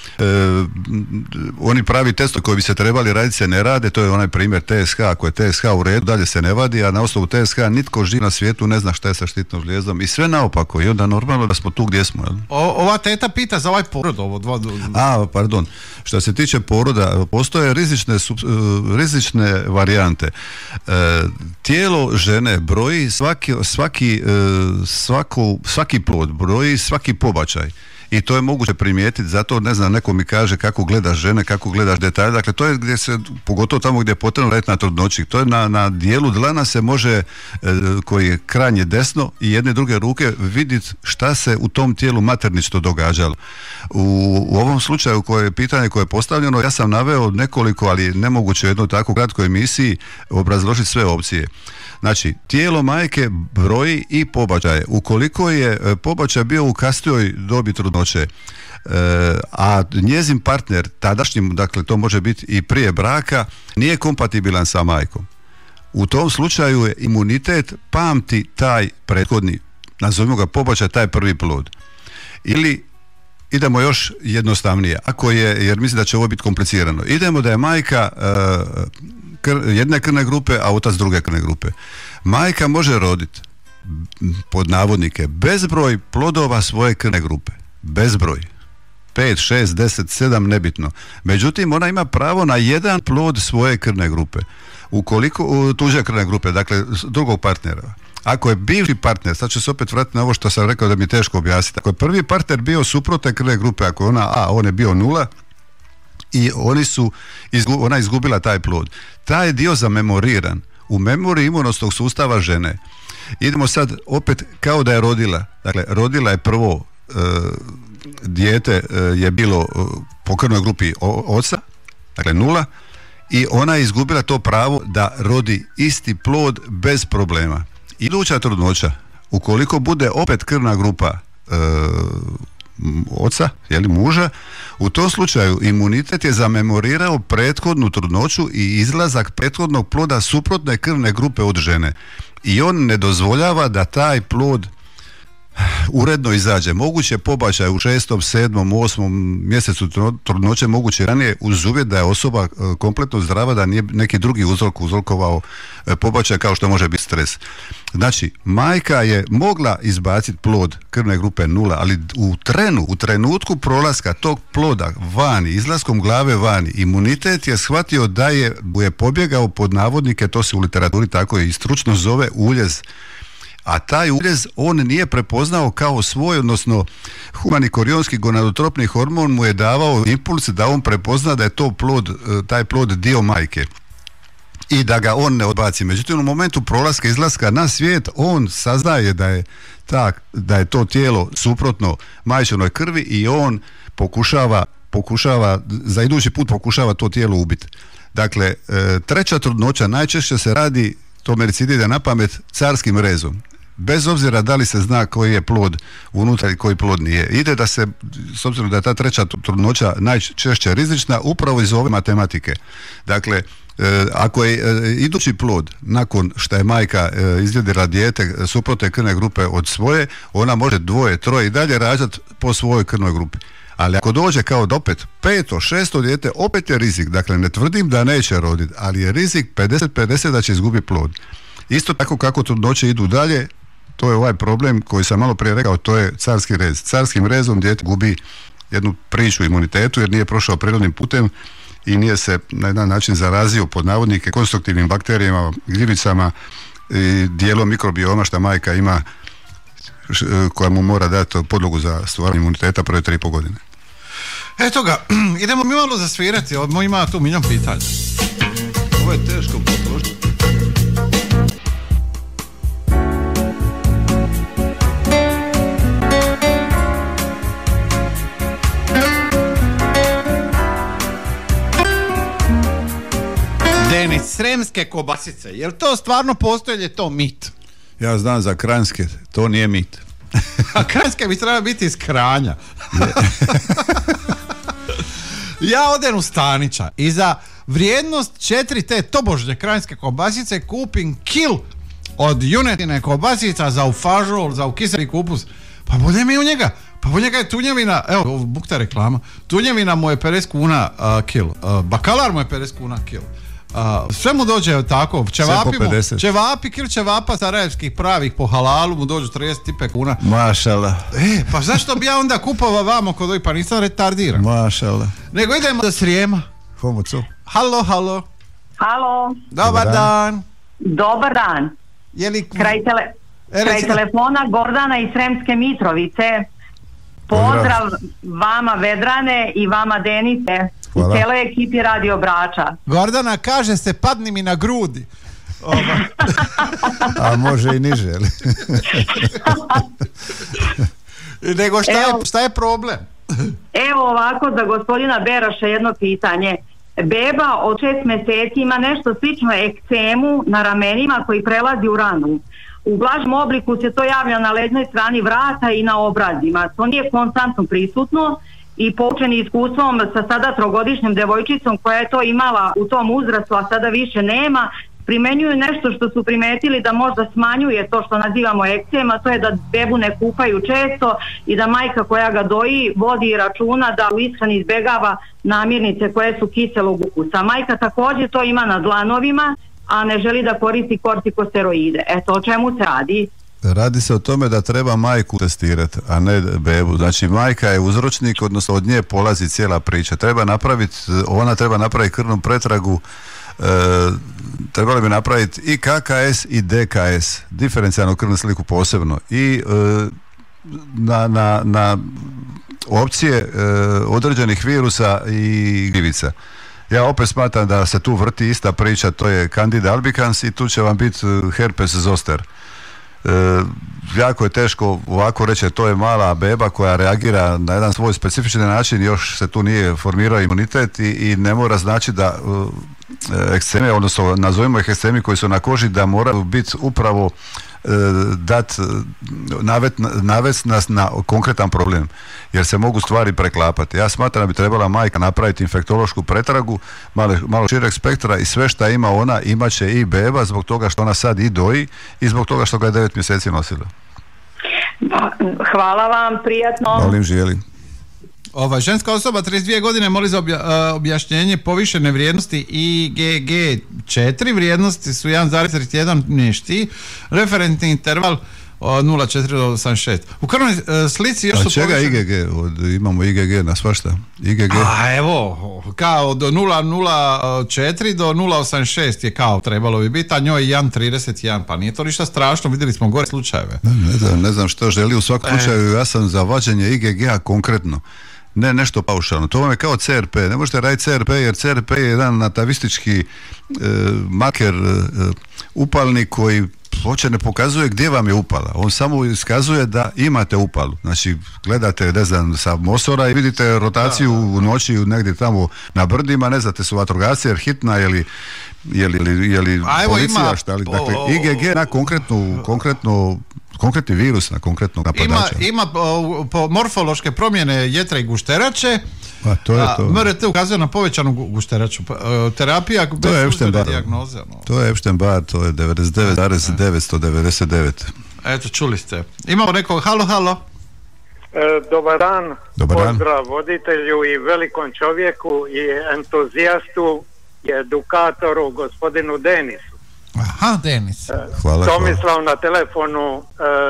Oni pravi testovi koji bi se trebali raditi se ne rade, to je onaj primjer TSH, ako je TSH u redu, dalje se ne vadi, a na osnovu TSH nitko živ na svijetu ne zna šta je sa štitnom žlijezdom i sve naopako i onda normalno da smo tu gdje smo. Jel? Ova teta pita za ovaj porod Pardon, što se tiče poroda, postoje rizične varijante. Tijelo žene broji svaki plod, broji svaki pobačaj. I to je moguće primijetiti, zato ne znam, neko mi kaže kako gledaš žene, kako gledaš detalje, dakle to je gdje se, pogotovo tamo gdje je potrebno raditi na trudnoći, to je na dijelu dlana se može, koji je krajnje desno i jedne druge ruke vidjeti šta se u tom tijelu maternično događalo. U ovom slučaju pitanje koje je postavljeno, ja sam naveo nekoliko, ali nemoguće u jednoj tako kratkoj emisiji obrazložiti sve opcije. Znači, tijelo majke broji i pobačaje. Ukoliko je pobačaj bio u kasnijoj dobi trudnoće, a njezin partner, tadašnjim, dakle to može biti i prije braka, nije kompatibilan sa majkom, u tom slučaju je imunitet pamti taj prethodni, nazovimo ga pobačaj, taj prvi plod. Ili idemo još jednostavnije, jer mislim da će ovo biti komplicirano. Idemo da je majka jedne krvne grupe, a otac druge krvne grupe. Majka može roditi, pod navodnike, bezbroj plodova svoje krvne grupe. Bezbroj. 5, 6, 10, 7, nebitno. Međutim, ona ima pravo na jedan plod svoje krvne grupe. Ukoliko, tuđe krvne grupe, dakle drugog partnera. Ako je bivši partner, sad ću se opet vratiti na ovo što sam rekao da mi je teško objasniti. Ako je prvi partner bio suprotne krvne grupe, ako je ona A, on je bio 0, i ona je izgubila taj plod. Taj je dio zamemoriran u memoriji imunološkog sustava žene. Idemo sad opet kao da je rodila. Dakle, rodila je prvo dijete je bilo po krvnoj grupi oca, dakle 0, i ona je izgubila to pravo da rodi isti plod bez problema. Iduća trudnoća, ukoliko bude opet krvna grupa oca, jeli muža, u tom slučaju imunitet je zamemorirao prethodnu trudnoću i izlazak prethodnog ploda suprotne krvne grupe od žene. I on ne dozvoljava da taj plod uredno izađe. Moguće pobačaj u 6., 7., 8. mjesecu trudnoće, moguće ranije, uz uvjet da je osoba kompletno zdrava, da nije neki drugi uzrokovao pobačaj, kao što može biti stres. Znači, majka je mogla izbaciti plod krvne grupe 0, ali u trenutku prolaska tog ploda vani, izlaskom glave vani, imunitet je shvatio da je pobjegao, pod navodnike, to se u literaturi tako i stručno zove, uljez. A taj uljez on nije prepoznao kao svoj, odnosno humani korionski gonadotropni hormon mu je davao impuls da on prepozna da je to taj plod dio majke i da ga on ne odbaci. Međutim, u momentu prolaska izlaska na svijet on saznaje da je to tijelo suprotno majčinoj krvi i on pokušava za idući put pokušava to tijelo ubiti. Dakle, treća trudnoća najčešće se radi, to medicina ide na pamet, carskim rezom. Bez obzira da li se zna koji je plod unutra i koji plod nije. Ide da se, s obzirom da je ta treća trudnoća najčešće rizična, upravo iz ove matematike. Dakle, ako je idući plod, nakon što je majka izljedila dijete suprotne krvne grupe od svoje, ona može 2, 3 i dalje rađati po svojoj krvnoj grupi. Ali ako dođe kao da opet 5., 6. dijete, opet je rizik. Dakle, ne tvrdim da neće roditi, ali je rizik 50-50 da će izgubiti plod. Isto tako kako trudnoće idu dalje, to je ovaj problem koji sam malo prije rekao, to je carski rez. Carskim rezom dijete gubi jednu priču imunitetu jer nije prošao prirodnim putem i nije se na jedan način zarazio, pod navodnike, konstruktivnim bakterijama, gljivicama i dijelom mikrobioma što majka ima, koja mu mora dati podlogu za stvaranje imuniteta prve 3,5 godine. Eto ga, idemo mi malo zasvirati, ima tu milion pitanja. Ovo je teško poslušati. Denis, sremske kobasice, je li to stvarno postoji ili je to mit? Ja znam za kranjske, to nije mit. A kranjske bi trebala biti iz Kranja. Ja odem u Stanića i za vrijednost 4 te tobožnje kranjske kobasice kupim kil od junetine, kobasica, za ufažol, za ukiseli kupus. Pa bolje mi u njega. Pa u njega je tunjevina, evo, bukta reklama, tunjevina mu je 50 kuna kil, bakalar mu je 50 kuna kil. Sve mu dođe tako, ćevapi, kil ćevapa sarajevskih pravih po halalu mu dođu 35 kuna. Mašala. Pa zašto bi ja onda kupovao vamo kod ovih, pa nisam retardiran. Mašala. Nego idemo do Srijema. Homoco. Halo. Halo. Dobar dan. Dobar dan. Kraj telefona Gordana iz Sremske Mitrovice. Pozdrav vama Vedrane i vama Denice. Hvala. I cijeloj ekipi Radio Brača. Gordana kaže se padni mi na grudi. A može i niže. Nego šta je problem? Evo ovako za gospodina Beroša jedno pitanje. Beba od 6 mjeseci ima nešto slično ekcemu na ramenima koji prelazi u ranu. U blažem obliku se to javlja na leđnoj strani vrata i na obrazima. To nije konstantno prisutno i poučeni iskustvom sa sada 3-godišnjom devojčicom koja je to imala u tom uzrastu, a sada više nema, primenjuju nešto što su primetili da možda smanjuje to što nazivamo ekcem, a to je da bebu ne kupaju često i da majka koja ga doji vodi računa da u ishrani izbjegava namirnice koje su kiselog ukusa. Majka također to ima na dlanovima, a ne želi da koristi kortikosteroide. Eto, o čemu se radi? Radi se o tome da treba majku testirati, a ne bebu. Znači majka je uzročnik, odnosno od nje polazi cijela priča. Ona treba napraviti krvnu pretragu, trebali bi napraviti i KKS i DKS, diferencijalnu krvnu sliku posebno, i na opcije određenih virusa i gljivica. Ja opet smatram da se tu vrti ista priča, to je Candida albicans i tu će vam biti herpes zoster. Jako je teško ovako reći, to je mala beba koja reagira na jedan svoj specifični način, još se tu nije formirao imunitet i ne mora znači da ekceme, odnosno nazovimo ih ekcemi koji su na koži, da moraju biti upravo navest nas na konkretan problem, jer se mogu stvari preklapati. Ja smatram da bi trebala majka napraviti infektološku pretragu malo šireg spektra i sve što ima ona imat će i beba, zbog toga što ona sad i doji i zbog toga što ga je 9 mjeseci nosila. Hvala vam, prijatno. Molim, želi. Ženska osoba 32 godine moli za objašnjenje povišene vrijednosti IgG4, vrijednosti su 1,31 mješti, referentni interval 0,4 do 86. U krvnoj slici još su čega povišene... IgG? Imamo IgG na svašta. IgG. Evo, kao do 0,04 do 0,86 je kao trebalo bi biti, a njoj 1,31, pa nije to ništa strašno, vidjeli smo gore slučajeve. Ne znam što želi, u svakom slučaju ja sam za vađenje IgG-a konkretno. Ne nešto paušalno. To vam je kao CRP. Ne možete raditi CRP jer CRP je jedan natavistički marker upalni koji uopće ne pokazuje gdje vam je upala. On samo iskazuje da imate upalu. Znači, gledate, ne znam, sa Mosora i vidite rotaciju u noći negdje tamo na brdima, ne znate su vatrogasci, jer hitna, je li policija, šta li. Dakle, IgG na konkretni virus, na konkretnog napadača. Ima morfološke promjene jetre i gušterače. A to je to. MRT ukazuje na povećanu gušteraču. Terapija bez službene dijagnoze. To je Epstein-Barr, to je 99,999. Eto, čuli ste. Imamo nekog, halo. Dobar dan. Pozdrav voditelju i velikom čovjeku i entuzijastu i edukatoru gospodinu Denisu. Aha, Denis. Hvala. Tomislav na telefonu,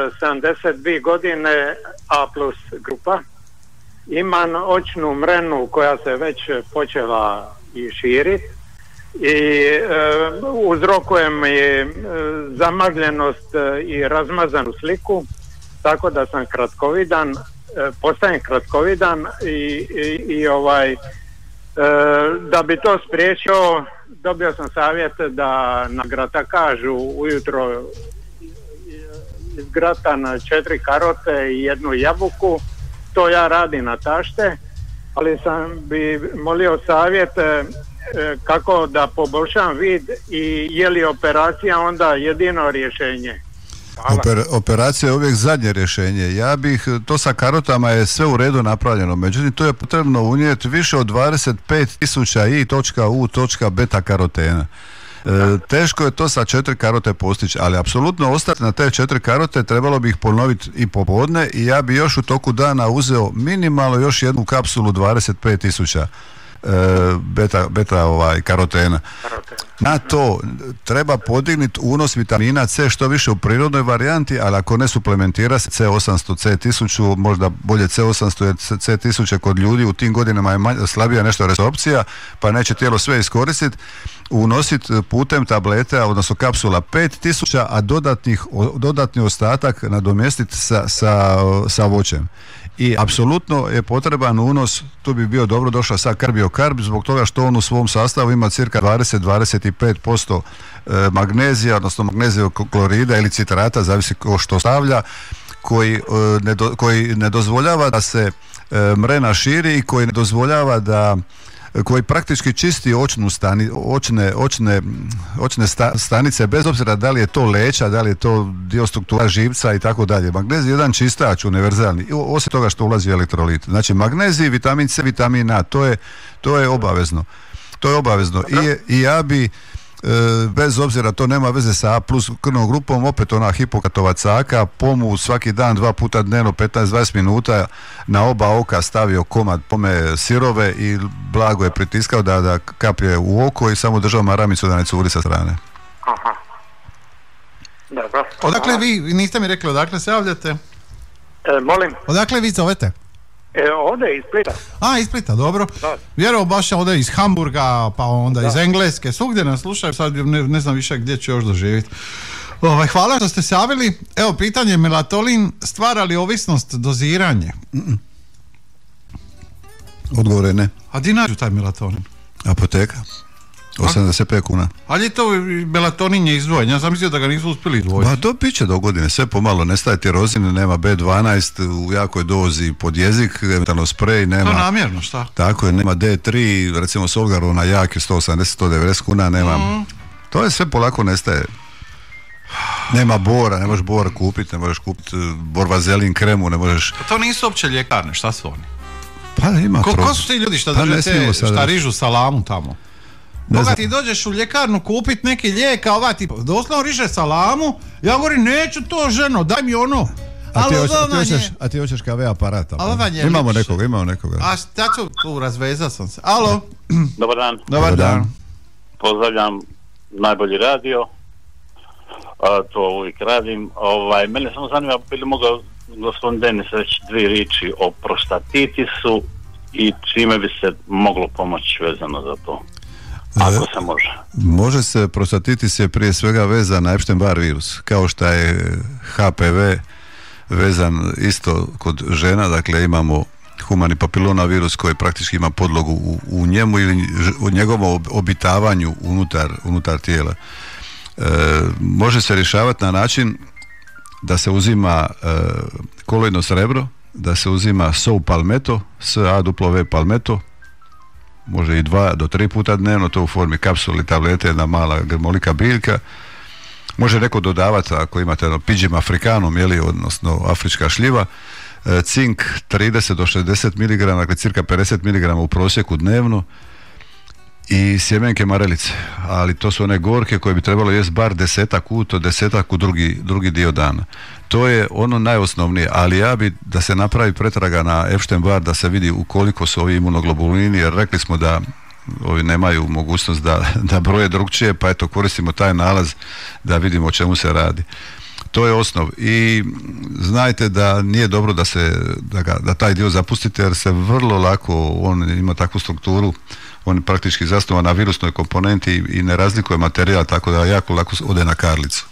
72 godine, A+ grupa. Imam očnu mrenu koja se već počela i širiti i uzrokujem i zamagljenost i razmazanu sliku, tako da sam kratkovidan, postajem kratkovidan i da bi to spriječio, dobio sam savjet da na gratakažu ujutro izgratam 4 karote i 1 jabuku. To ja radim na tašte, ali bi molio savjet kako da poboljšam vid i je li operacija onda jedino rješenje. Operacija je uvijek zadnje rješenje. To sa karotama je sve u redu napravljeno, međutim to je potrebno unijeti više od 25.000 i.u beta karotena. Teško je to sa 4 karote postići, ali apsolutno ostati na te 4 karote, trebalo bi ih ponoviti i popodne i ja bi još u toku dana uzeo minimalno još jednu kapsulu 25.000 beta karotena. Na to treba podignuti unos vitamina C što više u prirodnoj varijanti, ali ako ne suplementira se C800, C1000, možda bolje C800 jer C1000 kod ljudi u tim godinama je slabija nešto resorpcija, pa neće tijelo sve iskoristiti, unositi putem tablete, odnosno kapsula 5000, a dodatni ostatak nadomjestiti sa voćem. I apsolutno je potreban unos, tu bi bio dobro došao sa karbiokarb, zbog toga što on u svom sastavu ima cirka 20-25% magnezija, odnosno magnezijevog klorida ili citrata, zavisi ko što stavlja, koji ne dozvoljava da se mrena širi i koji ne dozvoljava koji praktički čisti očne stanice, bez obzira da li je to leća, da li je to dio struktura živca i tako dalje. Magnezij je jedan čistač univerzalni, osim toga što ulazi elektrolit. Znači magnezij, vitamin C, vitamin A, to je obavezno. To je obavezno. I ja bi, bez obzira, to nema veze sa A plus krvnom grupom, opet ona hipokratova caka, pomu svaki dan 2 puta dnevno 15-20 minuta na oba oka stavio komad pome sirove i blago je pritiskao da kaplje u oko i samo držao maramicu da ne curi sa strane. Aha. Dobro. Odakle vi, niste mi rekli odakle se javljate? Molim? Odakle vi zovete? Ovdje iz Splita. A, iz Splita, dobro. Vjerovo baš ovdje iz Hamburga, pa onda iz Engleske, svugdje nas slušaju, sad ne znam više gdje ću još doživjeti. Hvala što ste se javili. Evo, pitanje, melatonin stvara li ovisnost doziranje? Odgovor je ne. A di nađu taj melatonin? Apoteka. 85 kuna. Ali je to melatonin je izdvojen, ja sam mislio da ga nisu uspjeli izdvojiti. Ba, to piće do godine, sve pomalo, nestaje tirozin, nema B12 u jakoj dozi pod jezik, eventualno sprej, nema... To namjerno, šta? Tako je, nema D3, recimo Solgarona jak je 180-190 kuna, nema... To je sve polako nestaje. Nema bora, ne možeš bor kupiti, ne možeš kupiti borvazelin kremu, ne možeš... To nisu uopće ljekarne, šta su oni? Pa ima... Ko su ti ljudi šta rižu salamu tamo? Koga ti dođeš u ljekarnu kupit neki lijek, a ova ti doslovno riže salamu, ja govorim neću to ženo, daj mi ono. A ti hoćeš KV aparata. Imamo nekoga. A šta ću tu, razvezao sam se. Alo. Dobar dan. Dobar dan. Pozdravljam najbolji radio. To uvijek radim. Mene samo zanima, bi li mogao gospodin Denis reći 2 riječi o prostatitisu i čime bi se moglo pomoći vezano za to? Ako se može. Može se, prostatitis je prije svega vezan na Epstein-Barr virus, kao što je HPV vezan isto kod žena, dakle imamo humani papilona virus koji praktički ima podlogu u njemu ili u njegovom obitavanju unutar tijela. Može se rješavati na način da se uzima koloidno srebro, da se uzima SOV palmetto, SAW palmetto, može i 2 do 3 puta dnevno, to u formi kapsuli, tablete, jedna mala grmolika biljka. Može neko dodavati, ako imate Pygium africanum, odnosno afrička šljiva, cink 30 do 60 mg, dakle cirka 50 mg u prosjeku dnevno, i sjemenke marelice, ali to su one gorke koje bi trebalo jest bar 10 u drugi dio dana. To je ono najosnovnije, ali ja bi da se napravi pretraga na Epstein-Barr, da se vidi ukoliko su ovi imunoglobulini, jer rekli smo da ovi nemaju mogućnost da broje drugčije, pa eto koristimo taj nalaz da vidimo o čemu se radi. To je osnov i znajte da nije dobro da taj dio zapustite, jer se vrlo lako, on ima takvu strukturu, on je praktički zasnovan na virusnoj komponenti i ne razlikuje materijal, tako da jako lako ode na karlicu.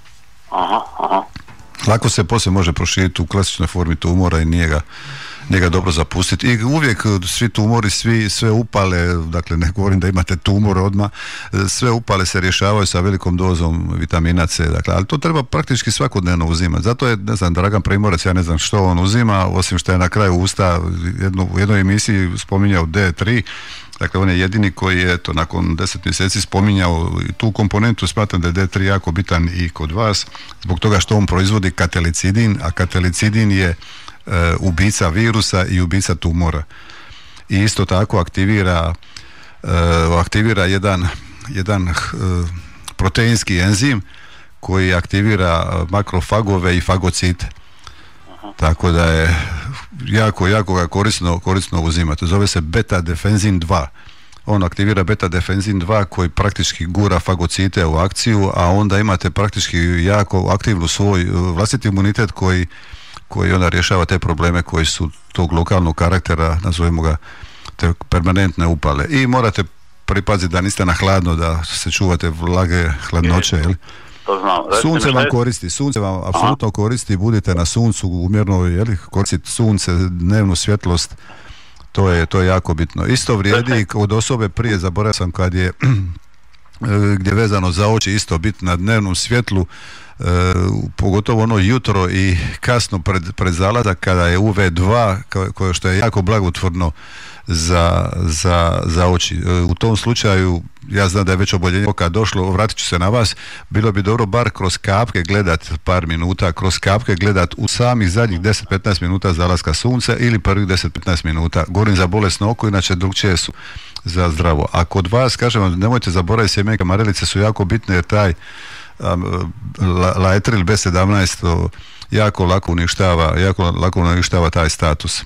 Aha. Lako se poslije može proširiti u klasičnoj formi tumora i nije ga dobro zapustiti. I uvijek svi tumori, sve upale, dakle ne govorim da imate tumor odmah, sve upale se rješavaju sa velikom dozom vitamina C, dakle, ali to treba praktički svakodnevno uzimati. Zato je, ne znam, Dragan Primorac, ja ne znam što on uzima, osim što je na kraju usta u jednoj emisiji spominjao D3, dakle on je jedini koji je nakon 10 mjeseci spominjao tu komponentu. Smatram da je D3 jako bitan i kod vas, zbog toga što on proizvodi katelicidin, a katelicidin je ubica virusa i ubica tumora. I isto tako aktivira jedan jedan proteinski enzim koji aktivira makrofagove i fagocite. Tako da je jako ga korisno uzimati. Zove se beta-defenzin 2. On aktivira beta-defenzin 2 koji praktički gura fagocite u akciju, a onda imate praktički jako aktivnu svoj vlastiti imunitet koji onda rješava te probleme koji su tog lokalnog karaktera, nazovimo ga, te permanentne upale. I morate pripaziti da niste na hladno, da se čuvate vlage, hladnoće, jel? Sunce vam koristi, sunce vam apsolutno koristi, budite na suncu umjerno, jeli, koristite sunce, dnevnu svjetlost, to je jako bitno. Isto vrijedi kod osobe prije, zaboravio sam kad je gdje je vezano za oči isto biti na dnevnom svjetlu, pogotovo ono jutro i kasno pred zalazak kada je UV2 koje što je jako blagotvorno za oči. U tom slučaju ja znam da je već oboljenje oka došlo, vratit ću se na vas, bilo bi dobro bar kroz kapke gledat par minuta, kroz kapke gledat u samih zadnjih 10-15 minuta zalaska sunca ili prvih 10-15 minuta. Govorim za bolesno oko, inače drugčije su za zdravo. A kod vas, kažem vam, nemojte zaboraviti, sjemenke marelice su jako bitne jer taj Laetril B17 jako lako uništava taj status.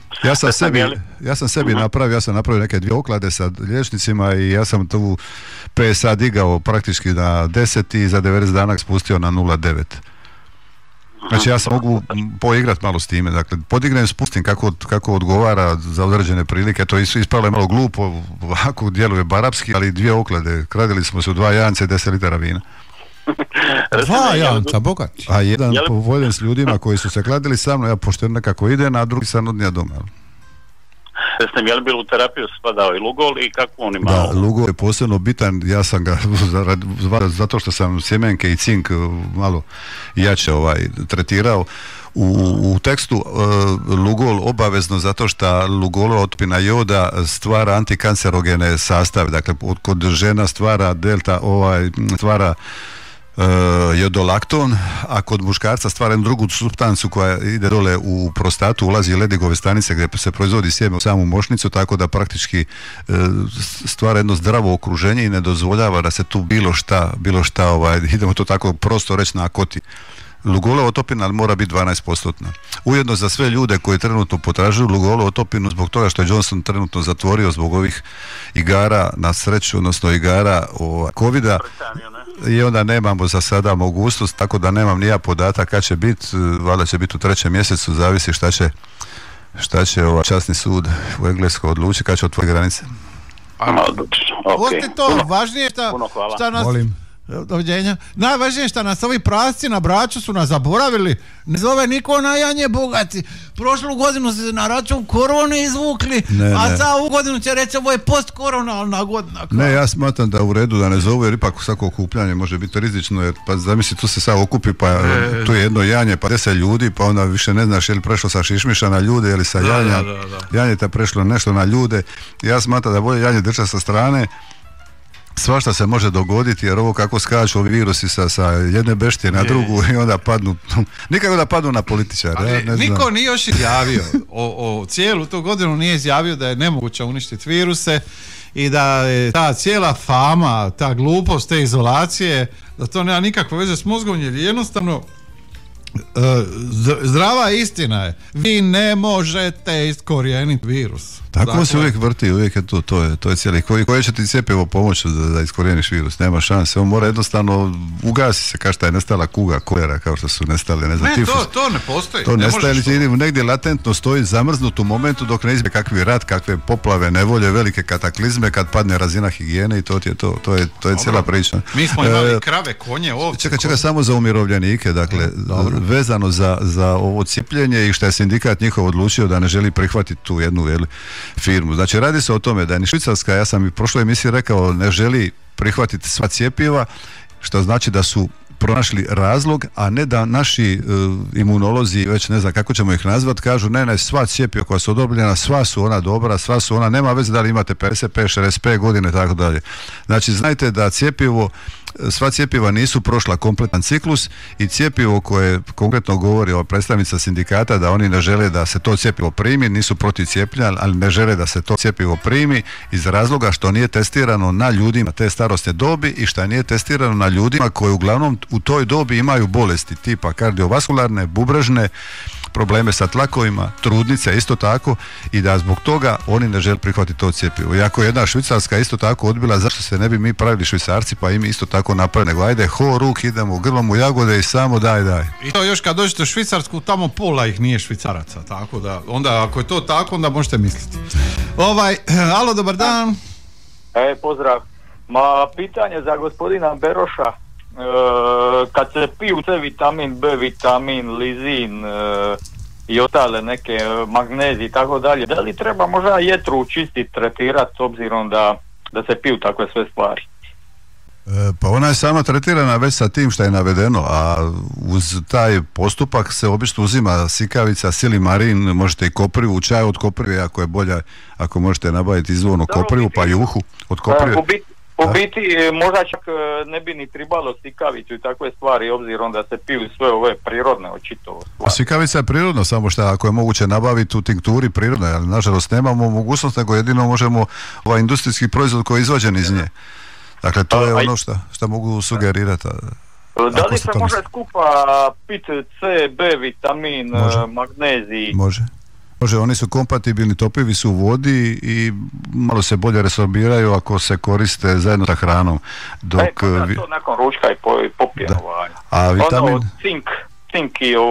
Ja sam sebi napravio neke 2 oklade sa liječnicima i ja sam tu PSA digao praktički na 10 i za 90 dana spustio na 0,9. Znači ja sam mogu poigrati malo s time, dakle podignem, spustim kako odgovara za određene prilike, to ispalo je malo glupo, ovako djeluje barapski, ali 2 oklade, kradili smo se u 2 janjce i 10 litara vina. 2 janca, bogati. A jedan povoljen s ljudima koji su se kladili sa mnom, ja pošteno nekako ide, a drugi sam odnija doma. Jeste mi, je li bilo u terapiju spadao i lugol i kako on ima? Da, lugol je posebno bitan, ja sam ga zato što sam sjemenke i cink malo jače tretirao. U tekstu lugol obavezno zato što lugolova otpina joda stvara antikancerogene sastave, dakle kod žena stvara stvara jodolakton, a kod muškarca stvara jednu drugu supstancu koja ide dole u prostatu, ulazi Ledigove stanice gdje se proizvodi sjeme u samu mošnicu, tako da praktički stvara jedno zdravo okruženje i ne dozvoljava da se tu bilo šta idemo to tako prosto reći, nakoti. Lugolova otopina mora biti 12%. Ujedno za sve ljude koji trenutno potražuju lugolovu otopinu zbog toga što je Johnson trenutno zatvorio zbog ovih igara na sreću, odnosno igara covida, i onda nemamo za sada mogućnost, tako da nemam ni ja podatak kad će biti, valjda će biti u 3. mjesecu, zavisi šta će časni sud u Engleskoj odluči kad će otvoriti granice. Osti to, važnije šta nas... Doviđenja. Najvažnije što nas ovi prasci na Braču su nas zaboravili. Ne zove niko na janje bogati. Prošlu godinu se na račun korone izvukli, a za ovu godinu će reći ovo je post-koronalna godina. Ne, ja smatram da u redu da ne zovu jer ipak svako okupljanje može biti rizično, jer pa zamisli tu se sad okupi pa tu je jedno janje pa 10 ljudi pa onda više ne znaš je li prešlo sa šišmiša na ljude ili sa janja. Janje te prešlo nešto na ljude. Ja smatram da bolje janje držati sa strane. Svašta se može dogoditi jer ovo kako skaču ovi virusi sa jedne beštije na drugu i onda padnu, nikako da padnu na političare. Niko nije još izjavio, cijelu tu godinu nije izjavio da je nemoguće uništiti viruse i da je ta cijela fama, ta glupost, te izolacije, da to nema nikakve veze s mozgom jer jednostavno zdrava istina je, vi ne možete iskorijeniti virus. Tako se uvijek vrti, uvijek je to je cijeli. Koje će ti cjepivo pomoći da iskorijeniš virus? Nema šanse, on mora jednostavno ugasi se kao što je nestala kuga, kolera, kao što su nestale, ne znam, tifus. To ne postoji. To nestaje, negdje latentno stoji zamrznut u momentu dok ne izbije kakvi rat, kakve poplave, nevolje, velike kataklizme, kad padne razina higijene i to je cijela priča. Mi smo imali krave, konje, ovce. Čekaj, samo za umirovljenike, dakle, vezano za ovo cijepljenje i što je sindikat njihov odlučio da ne želi prihvatiti tu jednu firmu. Znači radi se o tome da ni Švicarska, ja sam i u prošloj emisiji rekao, ne želi prihvatiti sva cjepiva, što znači da su pronašli razlog, a ne da naši imunolozi, već ne znam kako ćemo ih nazvati, kažu ne, sva cjepiva koja su odobrena, sva su ona dobra, sva su ona, nema veze da li imate 55, 65 godine, tako dalje. Znači znajte da cjepivo sva cjepiva nisu prošla kompletan ciklus i cjepivo koje konkretno govori o predstavnica sindikata da oni ne žele da se to cjepivo primi, nisu protiv cijepljenja, ali ne žele da se to cjepivo primi iz razloga što nije testirano na ljudima te starosne dobi i što nije testirano na ljudima koji uglavnom u toj dobi imaju bolesti tipa kardiovaskularne, bubrežne, probleme sa tlakovima, trudnice isto tako, i da zbog toga oni ne žele prihvatiti to cjepivo. Iako je jedna Švicarska isto tako odbila, zašto se ne bi mi pravili Švicarci pa im isto tako napravili, nego ajde ruk, idemo grlom u jagode i samo daj. I to još kad dođete u Švicarsku, tamo pola ih nije Švicaraca, tako da onda ako je to tako, onda možete misliti. Alo, dobar dan. Pozdrav. Pitanje za gospodina Beroša. Kad se piju C vitamin, B vitamin, lizin i ostale neke magnezi i tako dalje, da li treba možda jetru čistiti, tretirati s obzirom da se piju takve sve stvari? Pa ona je sama tretirana već sa tim što je navedeno, a uz taj postupak se obično uzima sikavica, silimarin, možete i koprivu, čaj od koprive ako je bolja, ako možete nabaviti izvornu koprivu, pa juhu od koprive. U biti možda čak ne bi ni tribalo sikavicu i takve stvari, obzirom da se piju sve ove prirodne očito stvari. Sikavica je prirodno, samo što ako je moguće nabaviti u tinkturi prirodno, ali nažalost nemamo mogućnost, nego jedino možemo ovaj industrijski proizvod koji je izvađen iz nje. Dakle, to je ono što mogu sugerirati. Da li se može skupa piti C, B vitamin, magnezij? Može, oni su kompatibilni, topivi su u vodi i malo se bolje resorbiraju ako se koriste zajedno sa hranom. Dok to nakon ručka i popijem. A vitamin... Cink i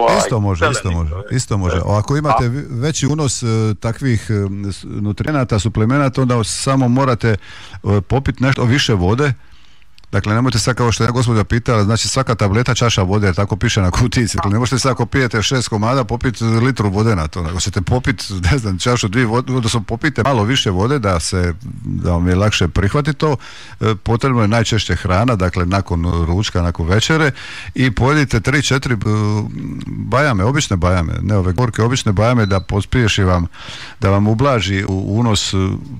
Isto može. Ako imate veći unos takvih nutrijenata, suplemenata, onda samo morate popiti nešto više vode. Dakle, nemojte sad kao što je gospođa pitala, znači svaka tableta čaša vode, jer tako piše na kutici. Dakle, ne možete sad ako pijete 6 komada popiti litru vode na to. Ako ćete popiti, ne znam, čašu 2 vode, odnosno popijete malo više vode da vam je lakše prihvatiti to. Potrebno je najčešće hrana, dakle nakon ručka, nakon večere, i pojedite 3-4 bajame, obične bajame, ne ove gorke, obične bajame, da pospješi vam, da vam ublaži unos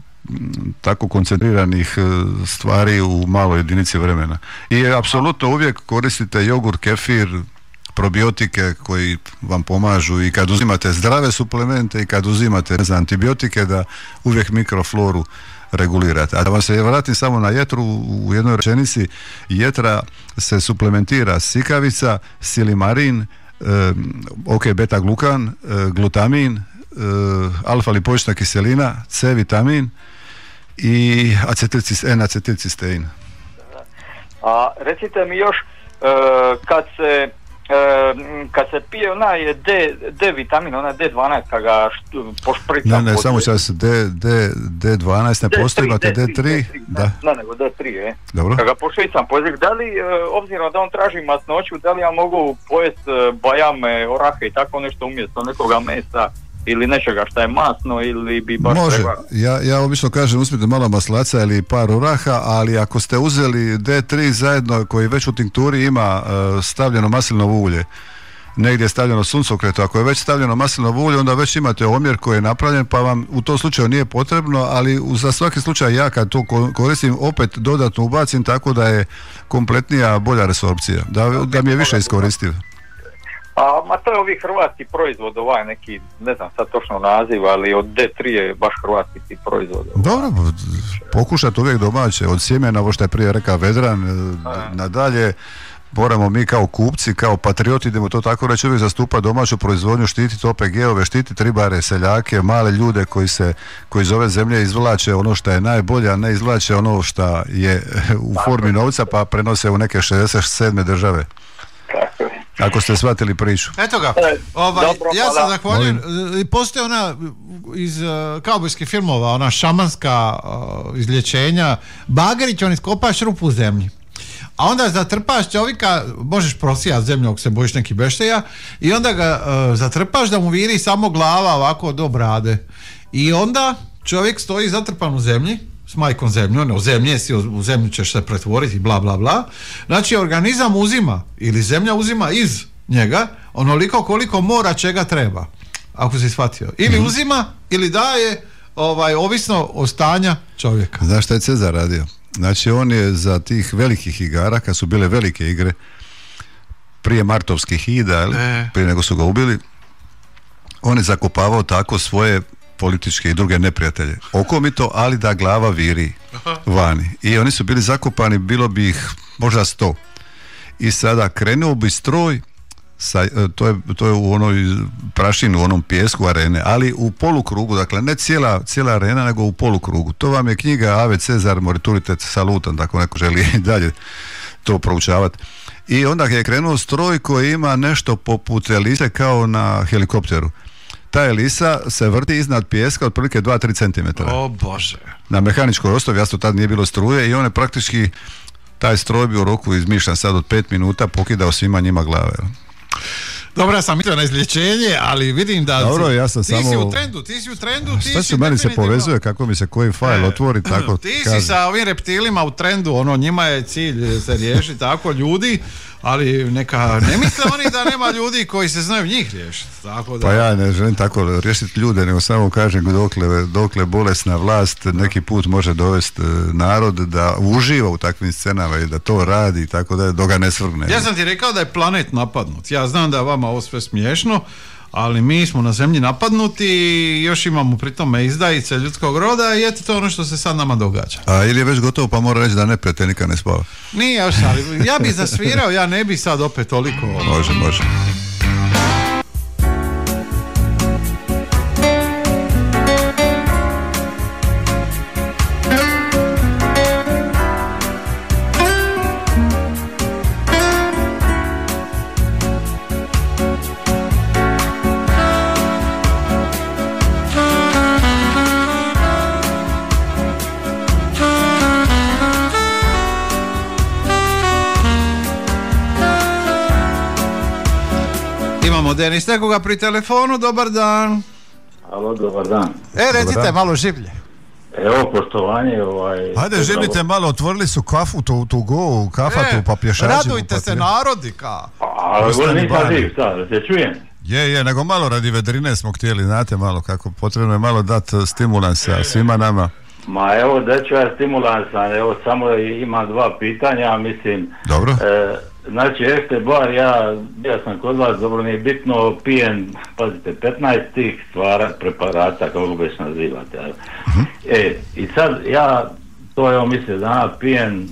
tako koncentriranih stvari u maloj jedinici vremena. I apsolutno uvijek koristite jogurt, kefir, probiotike koji vam pomažu i kad uzimate zdrave suplemente i kad uzimate antibiotike, da uvijek mikrofloru regulirate. A da vam se vratim samo na jetru u jednoj rečenici, jetra se suplementira sikavica, silimarin, beta-glukan, glutamin, alfa-lipoična kiselina, C vitamin i N-acetilcistein. A recite mi još, kad se pije onaj D vitamin, onaj D12, kad ga pošpricam... Ne, samo čas, D12 ne postoji, imate D3, da. Ne, nego D3, Dobro. Kad ga pošpricam po jezik, da li, obzirom da on traži masnoću, da li ja mogu pojesti bajame, orahe i tako nešto umjesto nekoga mesa ili nečega što je masno, ili bi baš može. Treba... Ja obično kažem uzmite malo maslaca ili par oraha, ali ako ste uzeli D3 zajedno koji već u tinkturi ima stavljeno maslinovo ulje, negdje je stavljeno suncokret, ako je već stavljeno maslinovo ulje, onda već imate omjer koji je napravljen, pa vam u tom slučaju nije potrebno, ali za svaki slučaj ja kad to koristim opet dodatno ubacim tako da je kompletnija, bolja resorpcija, da mi je više iskoristiv. Ma to je ovi hrvatski proizvod, ovaj neki, ne znam sad točno naziv, ali od D3 je baš hrvatski tip proizvod. Dobro, pokušati uvijek domaće, od sjemena, ovo što je prije rekao Vedran, nadalje, moramo mi kao kupci, kao patrioti, idemo to tako reći, uvijek zastupa domaću proizvodnju, štititi OPG-ove, štititi ribare, seljake, male ljude koji iz ove zemlje izvlače ono što je najbolje, a ne izvlače ono što je u formi novca pa prenose u neke 67 države. Ako ste shvatili priču. Eto ga. Ja sam zahvaljujem. Postoji ona iz kaubojskih filmova, ona šamanska izlječenja. Bagarić, on iskopaš rupu u zemlji. A onda zatrpaš čovjeka, možeš prosijati zemlju ako se bojiš neki bešteja, i onda ga zatrpaš da mu viri samo glava ovako do brade. I onda čovjek stoji zatrpan u zemlji, s majkom zemljom, u zemlju ćeš se pretvoriti, bla bla bla. Znači organizam uzima, ili zemlja uzima iz njega onoliko koliko mora čega treba, ako si shvatio. Ili uzima, ili daje, ovisno od stanja čovjeka. Znaš šta je Cezar radio? Znači on je za tih velikih igara, kad su bile velike igre, prije martovskih ida, prije nego su ga ubili, on je zakopavao tako svoje političke i druge neprijatelje. Okomito, ali da glava viri vani. I oni su bili zakopani, bilo bi ih možda 100. I sada krenuo bi stroj, to je u onoj prašini, u onom pijesku arene, ali u polukrugu, dakle ne cijela arena, nego u polukrugu. To vam je knjiga Ave Cezar Morituritet Salutam, tako neko želi dalje to proučavati. I onda je krenuo stroj koji ima nešto poput elise kao na helikopteru. Ta elisa se vrti iznad pijeska otprilike 2-3 cm. O Bože. Na mehaničkoj osnovi, jasno tad nije bilo struje i on je praktički, taj stroj bi u roku, izmišljam sad, od 5 minuta pokidao svima njima glave. Dobro, ja sam mislio na izlječenje, ali vidim da dobro, ja sam ti si u trendu. Šta se meni se povezuje, kako mi se koji fajl otvori, tako ti si sa ovim reptilima u trendu, njima je cilj se riješiti tako ljudi, ali neka ne misle oni da nema ljudi koji se znaju njih riješiti. Tako da... Pa ja ne želim tako riješiti ljude, nego samo kažem dokle bolesna vlast neki put može dovesti narod da uživa u takvim scenama i da to radi, tako da dok ga ne svrgne. Ja sam ti rekao da je planet napadnut. Ja znam da je vama ovo sve smiješno, ali mi smo na zemlji napadnuti i još imamo pri tome izdajice ljudskog roda i eto to ono što se sad nama događa. A ili je već gotovo, pa mora reći da neprijatelj nikad ne spava? Nije još, ali ja bi zasvirao, ja ne bi sad opet toliko... Može. Denis, nekoga pri telefonu, dobar dan. Alo, dobar dan. Recite dan. malo življe. Evo, poštovanje, Ajde, živite malo, otvorili su kafu, tu go, kafatu, pa pješačinu. Radujte se narodi, Ali nisam živ, sad, se čujem. Je, nego malo radi vedrine smo htjeli, znate malo kako, potrebno je malo dati stimulansa svima nama. Ma evo, da ću ja stimulansan, evo, samo imam 2 pitanja, mislim. Dobro. Znači, Bar, ja sam kod vas, dobro nije bitno, pijem, pazite, 15 tih preparata, kako već nazivate. I sad ja, to evo misle dana pijem,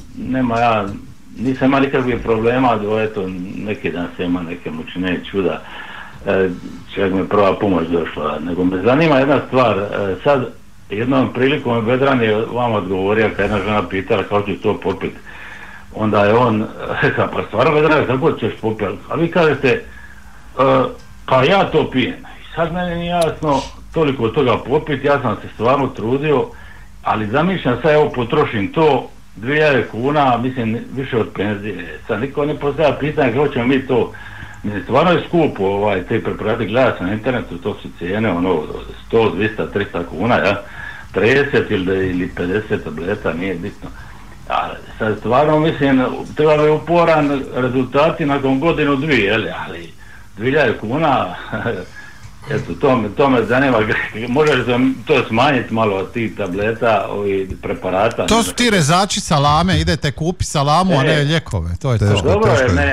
nisam ima nikakvih problema, eto, neki dan se ima neke mučine čuda, čak mi je prva pomoć došla, nego me zanima jedna stvar, sad jednom prilikom Vedran je vam odgovorio, kad jedna žena pitala kako ću to popiti. Onda je on rekao, pa stvarno Vedran, kako ćeš popiti? A vi kažete, pa ja to pijem. I sad meni nije jasno toliko od toga popiti, ja sam se stvarno trudio, ali zamišljam sad, evo potrošim to, 2000 kuna, mislim više od penzije. Sad niko ne postavlja pitanje kako ćemo mi to, mislim stvarno je skupo te preparate, gledao sam na internetu, to su cijene 100, 200, 300 kuna, ja, 30 ili 50 tableta, nije bitno. A sad stvarno mislim, treba bi uporan rezultati nakon godinu 2, ali 2000 kuna, eto, to me zanima, može li se to smanjiti malo od tih tableta, ovih preparata? To su ti rezači salame, idete kupi salamu, a ne ljekove, to je teško, to. Dobro je, mene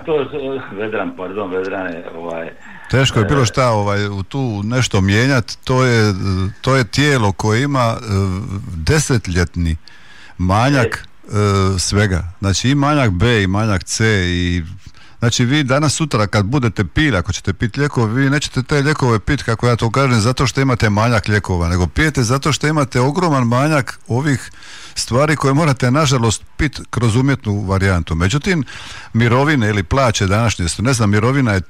Vedran je teško je bilo šta tu nešto mijenjati, to je tijelo koje ima desetljetni manjak svega, znači i manjak B i manjak C i znači vi danas sutra kad budete pili, ako ćete piti lijekove, vi nećete te lijekove piti, kako ja to kažem, zato što imate manjak lijekova, nego pijete zato što imate ogroman manjak ovih stvari koje morate nažalost piti kroz umjetnu varijantu. Međutim, mirovine ili plaće današnje su, ne znam, mirovina je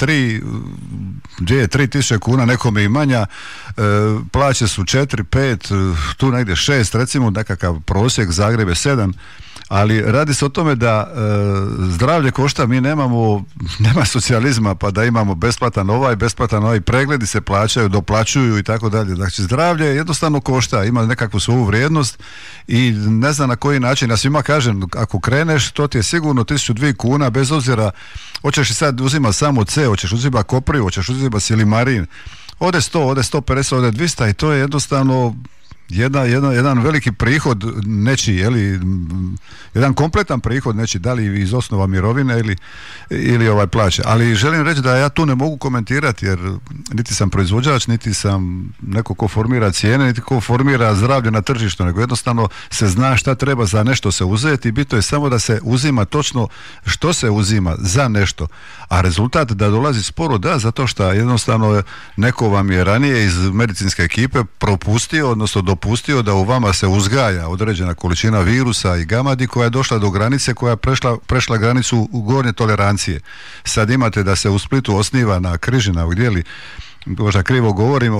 3.000 kuna, nekome i manja, plaće su 4, 5, tu negdje 6, recimo nekakav prosjek, Zagreb je 7, ali radi se o tome da zdravlje košta, mi nema socijalizma pa da imamo besplatan ovaj, pregledi se plaćaju, doplaćuju i tako dalje. Znači zdravlje jednostavno košta, ima nekakvu svoju vrijednost i ne znam na koji način, ja svima kažem, ako kreneš, to ti je sigurno 1.000-2 kuna, bez obzira, hoćeš i sad uzima samo C, hoćeš uzima Koprivu, hoćeš uzima Silimarin, ode 100, ode 150, ode 200 i to je jednostavno jedan veliki prihod nečiji, jedan kompletan prihod nečiji, da li iz osnova mirovine ili plaće. Ali želim reći da ja tu ne mogu komentirati, jer niti sam proizvođač, niti sam neko ko formira cijene, niti ko formira zdravlje na tržištu, nego jednostavno se zna šta treba za nešto se uzeti i bitno je samo da se uzima točno što se uzima za nešto, a rezultat da dolazi sporo, da, zato što jednostavno neko vam je ranije iz medicinske ekipe propustio, odnosno dopustio da u vama se uzgaja određena količina virusa i gamadi koja je došla do granice, koja je prešla granicu gornje tolerancije. Sad imate da se u Splitu osniva na Križina, gdje li, možda krivo govorim,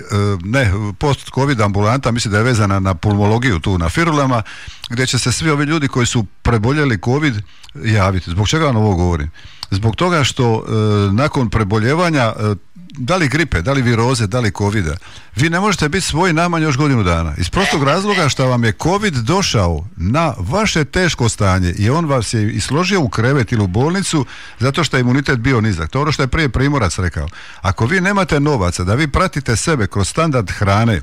post-covid ambulanta, mislim da je vezana na pulmologiju tu na Firulama, gdje će se svi ovi ljudi koji su preboljeli covid javiti. Zbog čega vam ovo govorim? Zbog toga što nakon preboljevanja, da li gripe, da li viroze, da li covida, vi ne možete biti svoji najmanje još godinu dana. Iz prostog razloga što vam je covid došao na vaše teško stanje i on vas je isložio u krevet ili u bolnicu zato što je imunitet bio nizak. To je ono što je prije Primorac rekao. Ako vi nemate novaca da vi pratite sebe kroz standard hrane,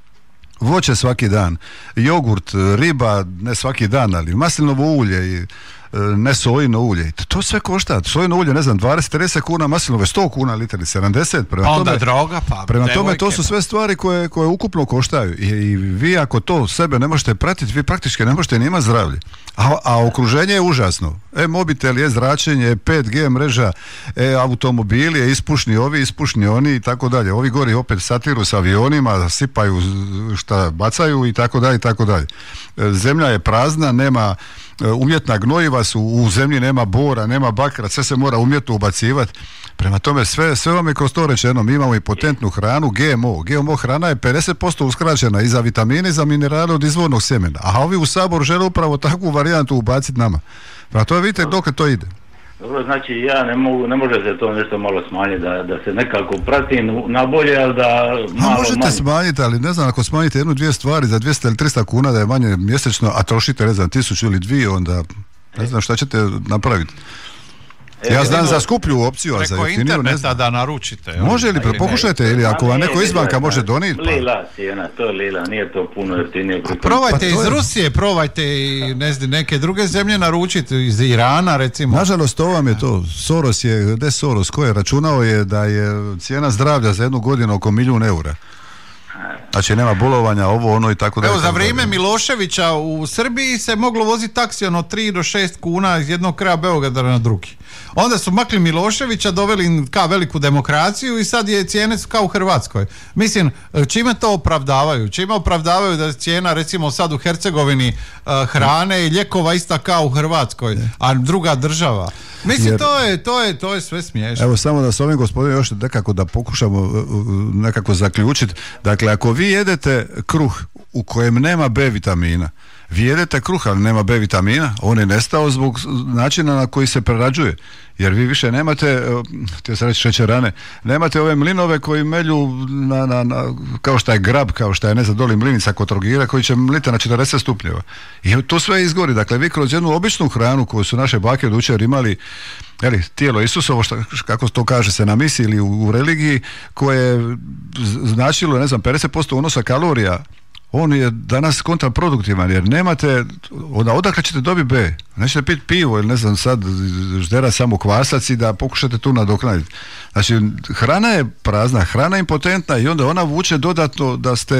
voće svaki dan, jogurt, riba ne svaki dan, ali maslinovo ulje i ne sojino ulje. To sve košta. Sojino ulje, ne znam, 20-30 kuna, maslinove 100 kuna litar, 70. Prema tome to su sve stvari koje ukupno koštaju. I vi ako to sebe ne možete pratiti, vi praktički ne možete ni imati zdravlje. A okruženje je užasno. Mobitel, zračenje, 5G mreža, automobili, ispušni ovi, ispušni oni i tako dalje. Ovi gori opet satiru s avionima, sipaju šta bacaju i tako dalje i tako dalje. Zemlja je prazna, nema umjetna gnojiva su, u zemlji nema bora, nema bakra, sve se mora umjetno ubacivati. Prema tome sve vam je kroz to rečeno. Mi imamo i potentnu hranu, GMO hrana je 50% uskraćena i za vitamine i za minerale od izvornog sjemena, a ovi u Saboru žele upravo takvu varijantu ubaciti nama. Prema tome vidite dok to ide. Dobro, znači ne može se to nešto malo smanjiti, da se nekako prati na bolje, ali da malo možete manje smanjiti, ali ne znam, ako smanjite jednu, dvije stvari za 200 ili 300 kuna da je manje mjesečno, a trošite, ne znam, 1000 ili 2, onda ne znam šta ćete napraviti. Ja znam za skuplju opciju, a za jeftiniju ne znam. Preko interneta da naručite. Može ili pokušajte, ili ako vam neko iz banka može donijeti. Lila cijena, to je lila, nije to puno jeftinije. Probajte iz Rusije, probajte i neke druge zemlje naručiti, iz Irana recimo. Nažalost, to vam je to. Soros, ko je računao je da je cijena zdravlja za jednu godinu oko 1 milijun eura. Znači nema bolovanja, ovo, ono i tako dalje. Evo, za vrijeme Miloševića u Srbiji se moglo voziti taksijon od 3 do 6 kuna iz jednog kraja Beograda na drugi. Onda su makli Miloševića, doveli kao veliku demokraciju i sad je cijene su kao u Hrvatskoj. Mislim, čime to opravdavaju? Čime opravdavaju da je cijena recimo sad u Hercegovini hrane i lijekova ista kao u Hrvatskoj, a druga država? Mislim, to je sve smiješno. Evo samo da s ovim gospodinom još nekako da pokušamo nekako zaključiti. Dakle, ako vi jedete kruh u kojem nema B vitamina, vi jedete kruh, ali nema B vitamina, on je nestao zbog načina na koji se prerađuje. Jer vi više nemate, htio sam reći šećerane, nemate ove mlinove koji melju kao što je grab, kao što je ne znam doli mlinica kod Trogira koji će mliti na 40 stupnjeva. I to sve izgori. Dakle, vi kroz jednu običnu hranu koju su naše bake od jučer imali, tijelo Isusovo, kako to kaže se na misi ili u religiji, koje je značilo, ne znam, 50% unosa kalorija, on je danas kontraproduktivan jer nemate, odakle ćete dobiti B? Nećete piti pivo ili ne znam sad ždera samo kvasac i da pokušate tu nadoknaditi. Znači hrana je prazna, hrana je impotentna i onda ona vuče dodatno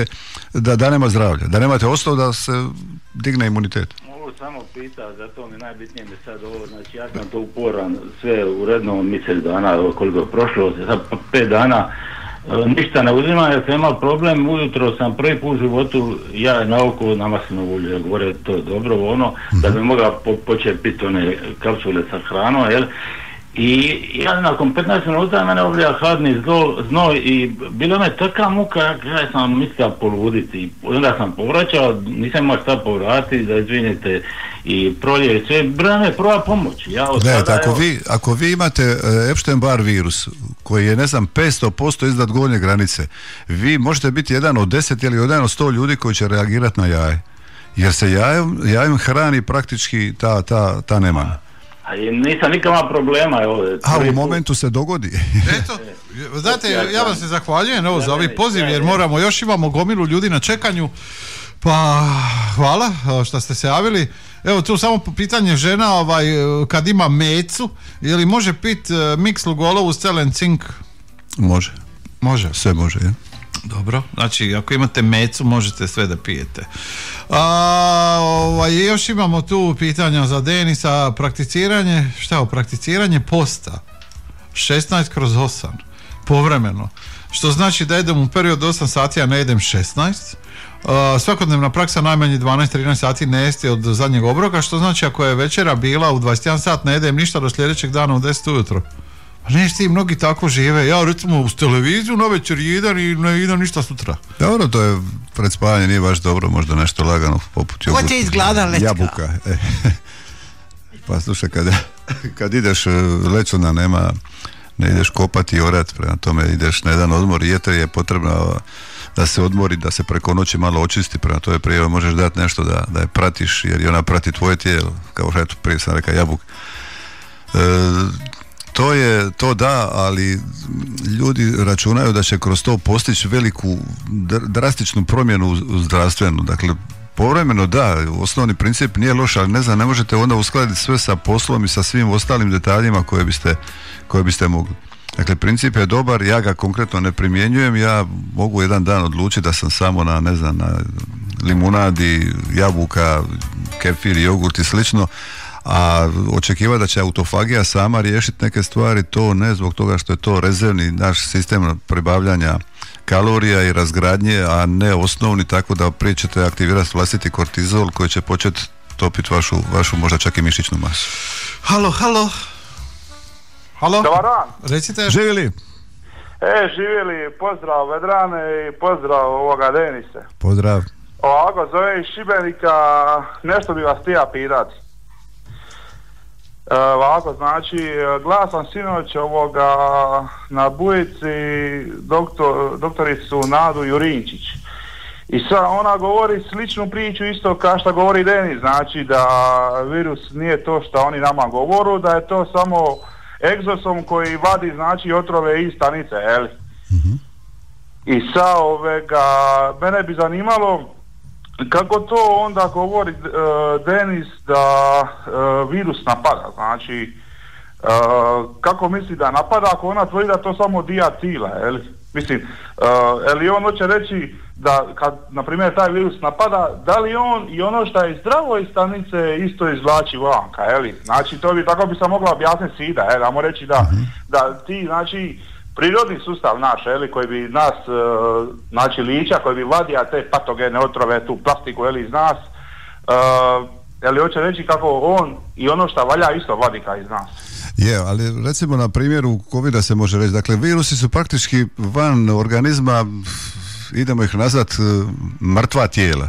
da nema zdravlja, da nemate osnovu da se digne imunitet. Ovo samo pita, zato mi najbitnije mi sad ovo, znači ja sam to uporan sve uredno mjesec dana, koliko je prošlo, sad 5 dana, ništa ne uzimam jer sam imao problem, ujutro sam prvi put u životu, ja na oko na maslinovo ulje, gore to je dobro da bi mogao početi piti one kapsule sa hranom, jel? I ja nakon 15 minuta mene oblija hladni znoj i bilo me taka muka, ja sam mislio poluditi i onda sam povraćao, nisam imao šta povratiti, da izvinite i prolje i sve, brane, prva pomoć. Ako vi imate Epstein-Barr virus koji je, ne znam, 500% iznad gornje granice, vi možete biti jedan od 10 ili jedan od 100 ljudi koji će reagirati na jaje. Jer se jajem hrani praktički ta nemana. A nisam nikama problema, evo. A u momentu se dogodi. Eto, znate, ja vam se zahvaljujem evo, za ovaj poziv, jer još imamo gomilu ljudi na čekanju, pa hvala što ste se javili. Evo tu samo pitanje žena, kad ima mecu, je li može pit miks lugolovu s celen cink? Može. Sve može, je. Dobro, znači ako imate mecu možete sve da pijete. Još imamo tu pitanja za Denisa. Prakticiranje posta 16/8 povremeno, što znači da jedem u periodu 8 sati, a ne jedem 16. Svakodnevna praksa najmanje 12-13 sati ne jesti od zadnjeg obroka, što znači ako je večera bila u 21 sat ne jedem ništa do sljedećeg dana u 10 ujutro. A neš ti, mnogi tako žive. Ja recimo uz televiziju na večer jedem i ne idem ništa sutra. Dobro, to je pred spavanje, nije baš dobro, možda nešto lagano poput jogurta. Ko će izgladan lečka? Jabuka. Pa slušaj, kad ideš lečuna, ne ideš kopati i orat, prema tome ideš na jedan odmor, jeter je potrebno da se odmori, da se preko noći malo očisti, prema tome prije možeš dati nešto da je pratiš, jer i ona prati tvoje tijelo, kao što prije sam rekao jabuka. To da, ali ljudi računaju da će kroz to postići veliku drastičnu promjenu zdravstvenu. Dakle, povremeno da, osnovni princip nije loš, ali ne možete onda uskladiti sve sa poslom i sa svim ostalim detaljima koje biste mogli. Dakle, princip je dobar, ja ga konkretno ne primjenjujem, ja mogu jedan dan odlučiti da sam samo na limunadi, jabuka, kefir, jogurt i slično, a očekivati da će autofagija sama riješiti neke stvari, to ne, zbog toga što je to rezervni naš sistem pribavljanja kalorija i razgradnje, a ne osnovni, tako da prije ćete aktivirati vlastiti kortizol koji će početi topiti vašu možda čak i mišićnu masu. Halo. Dobar dan. Recite. Živjeli? Živjeli, pozdrav Vedrane i pozdrav Denise. Pozdrav. Ovako, zove iz Šibenika, nešto bi vas htio pitati. Ovako, znači, glasan sinoć na Bujici doktoricu Nadu Jurinčić. I sad ona govori sličnu priču isto kao što govori Denis, znači da virus nije to što oni nama govoru, da je to samo egzosom koji vadi, znači, otrove iz stanice, jel? Mm-hmm. I sad mene bi zanimalo kako to onda govori Denis da virus napada, znači kako misli da napada ako ona tvrdi da to samo diacila, jel? Mislim, ali on hoće reći da kad, na primjer, taj virus napada, da li on i ono što je zdravo iz stanice isto izvlači vanka, jel? Znači, tako bi se mogla objasniti sida, jel? Amo reći da ti, znači, prirodni sustav naš, koji bi nas, znači liča, koji bi vadio te patogene otrove, tu plastiku, iz nas, hoće reći kako on i ono što valja isto vadika iz nas. Ali recimo na primjeru COVID-a se može reći, dakle virusi su praktički van organizma, idemo ih nazvat mrtva tijela.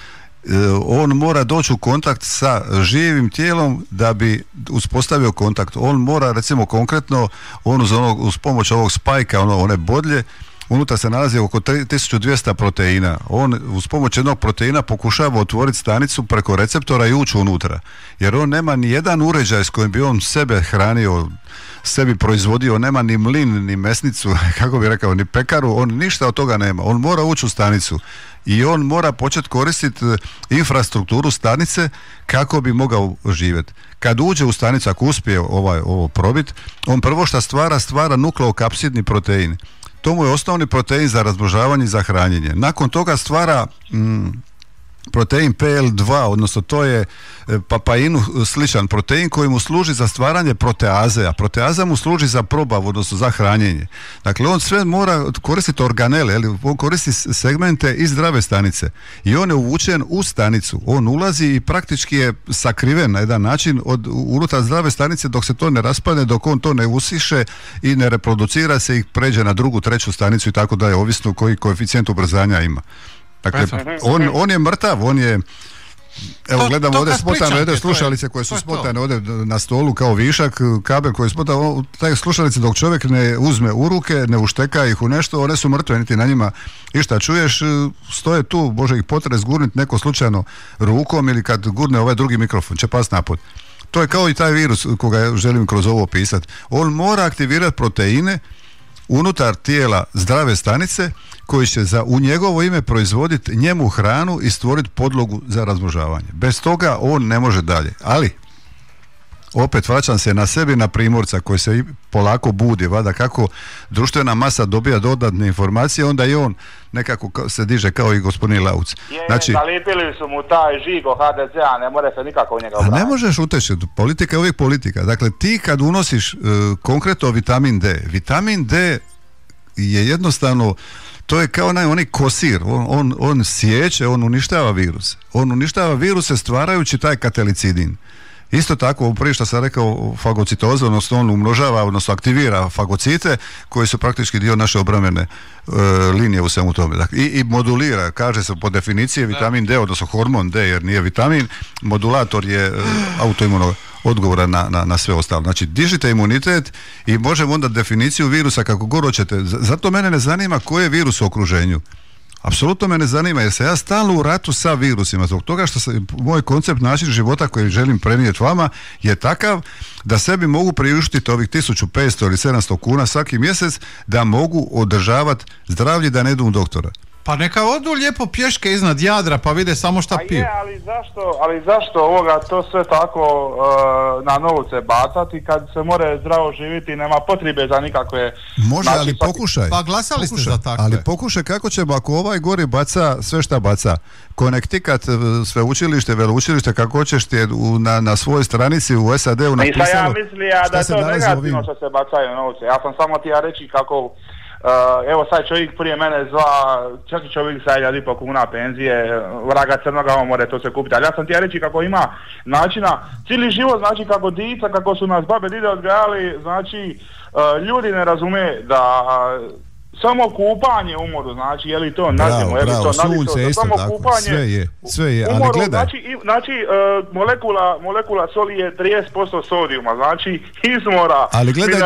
On mora doći u kontakt sa živim tijelom da bi uspostavio kontakt. On mora, recimo konkretno, uz pomoć ovog spajka, one bodlje, unutar se nalazi oko 1200 proteina. On uz pomoć jednog proteina pokušava otvoriti stanicu preko receptora i ući unutra. Jer on nema ni jedan uređaj s kojim bi on sebe hranio, sebi proizvodio, nema ni mlin, ni mesnicu, kako bi rekao, ni pekaru, on ništa od toga nema. On mora ući u stanicu i on mora početi koristiti infrastrukturu stanice kako bi mogao živjeti. Kad uđe u stanicu, ako uspije ovo probiti, on prvo što stvara nukleokapsidni protein. To mu je osnovni protein za razmnožavanje i za hranjenje. Nakon toga stvara protein PL2, odnosno to je papainu sličan protein koji mu služi za stvaranje proteaze, a proteaza mu služi za probavu, odnosno za hranjenje. Dakle, on sve mora koristiti organele, on koristi segmente iz zdrave stanice i on je uvučen u stanicu. On ulazi i praktički je sakriven na jedan način unutar zdrave stanice dok se to ne raspadne, dok on to ne usiše i ne reproducira se i pređe na drugu, treću stanicu i tako da je ovisno koji koeficijent ubrzanja ima. Dakle, on je mrtav, on je, evo gledamo ovdje spotane, ovdje slušalice koje su spotane ovdje na stolu kao višak, kabel koji je spotan, taj slušalice dok čovjek ne uzme u ruke, ne ušteka ih u nešto, one su mrtve, niti na njima išta čuješ, stoje tu, može ih potres gurniti neko slučajno rukom ili kad gurne ovaj drugi mikrofon, će past napod. To je kao i taj virus koga želim kroz ovo opisati. On mora aktivirati proteine unutar tijela zdrave stanice koji će u njegovo ime proizvoditi njemu hranu i stvoriti podlogu za razmnožavanje. Bez toga on ne može dalje. Ali opet vraćam se na sebi, na primorca koji se polako budi, vada kako društvena masa dobija dodatne informacije, onda i on nekako se diže kao i gospodin Lauc. Znači, zalipili su mu taj žigo HDZ-a, ne može se nikako u njega obraniti. A ne možeš uteći, politika je uvijek politika. Dakle, ti kad unosiš konkretno vitamin D je jednostavno, to je kao onaj kosir, on siječe, on uništava virus. On uništava viruse stvarajući taj katelicidin. Isto tako, prije što sam rekao fagocitoza, odnosno on umnožava, odnosno aktivira fagocite koji su praktički dio naše obrambene linije u svemu tome. Dakle, i modulira, kaže se po definiciji vitamin D, odnosno hormon D, jer nije vitamin, modulator je autoimunog odgovora na sve ostalo. Znači, dižite imunitet i možemo onda definiciju virusa kako god hoćete. Zato mene ne zanima koji je virus u okruženju. Apsolutno me ne zanima jer se ja stalno u ratu sa virusima, zbog toga što moj koncept, način života koji želim prenijeti vama je takav da sebi mogu priuštiti ovih 1500 ili 700 kuna svaki mjesec da mogu održavati zdravlje, da ne idu u doktora. Pa neka odu lijepo pješke iznad Jadra pa vide samo šta piju. Ali zašto ovoga to sve tako na novce bacati kad se more zdravo živjeti i nema potrebe za nikakve... Može, ali pokušaj. Pa glasali ste za takve. Ali pokušaj kako ćemo ako ovaj gori baca sve šta baca. Konektikat sveučilište, veleučilište, kako hoćeš ti na svojoj stranici u SAD-u napisalo... Nisam ja mislio da je to negativno što se bacaju novce. Ja sam samo ti reći kako... evo sad čovjek prije mene zva, čak i čovjek sa 1,5 kuna penzije, vraga crnoga on more to se kupiti, ali ja sam ti reći kako ima načina, cijeli život znači kako dica, kako su nas babe dide odgajali, znači ljudi ne razume da samo kupanje u moru, znači je li to na zimu, je li to na listo, samo kupanje sve je, ali gledaj. Znači molekula soli je 30% sodijuma, znači iz mora. Ali gledaj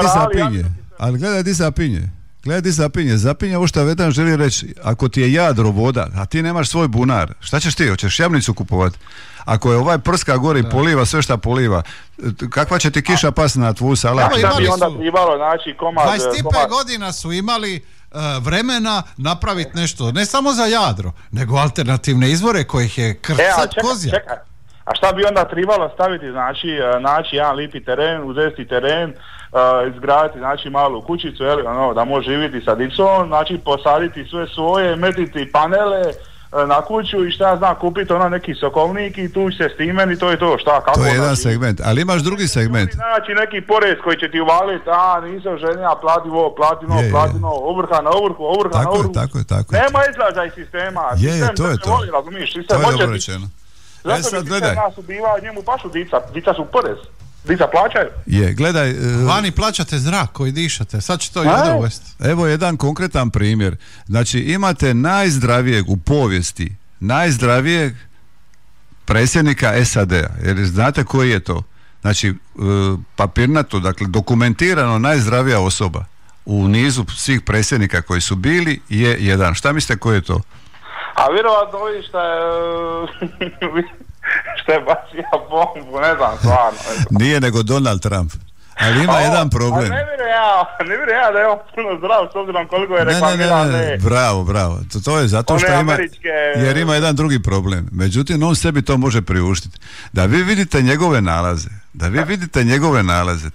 di zapinje. Gledaj, zapinje ovo što Vedan želi reći, ako ti je Jadro voda, a ti nemaš svoj bunar, šta ćeš ti, hoćeš jamnicu kupovati? Ako je ovaj prska gore i poliva sve šta poliva, kakva će ti kiša pasti na tvoju salatu? Šta bi onda tribalo, znači komad... 25 godina su imali vremena napraviti nešto, ne samo za Jadro, nego alternativne izvore kojih je krcat kozjak. Čekaj. A šta bi onda tribalo staviti, znači jedan lipi teren, uzeti teren, izgraditi znači malu kućicu, da može živjeti sa dicom, znači posaditi sve svoje, metiti panele na kuću i šta ja znam, kupiti neki sokovnik i tu se stimen i to je to, šta, kako? To je jedan segment, ali imaš drugi segment. Znači neki porez koji će ti uvaliti, nisam ženja, plati ovo, ovrha na ovrhu. Tako je. Nema izlaza iz sistema, sistem to je se voli, razumiješ, to je dobro rečeno. Zato bi sistem nas ubiva, njemu pašu dica su porez. Dica plaćaju. Gledaj... Vani plaćate zrak koji dišete, sad će to i ovdje uvesti. Evo jedan konkretan primjer. Znači imate najzdravijeg u povijesti, najzdravijeg predsjednika SAD-a. Jer znate koji je to? Znači papirnato, dakle dokumentirano najzdravija osoba u nizu svih predsjednika koji su bili je jedan. Šta mislite koji je to? A vjerovatno ovi što je bacio bombu, ne znam stvarno. Nije nego Donald Trump. Ali ima jedan problem. Ne vjerujem ja da je on puno zdrav s obzirom koliko je reklamiran. Ne. Bravo. To je zato što ima, jer ima jedan drugi problem. Međutim, on sebi to može priuštiti. Da vi vidite njegove nalaze,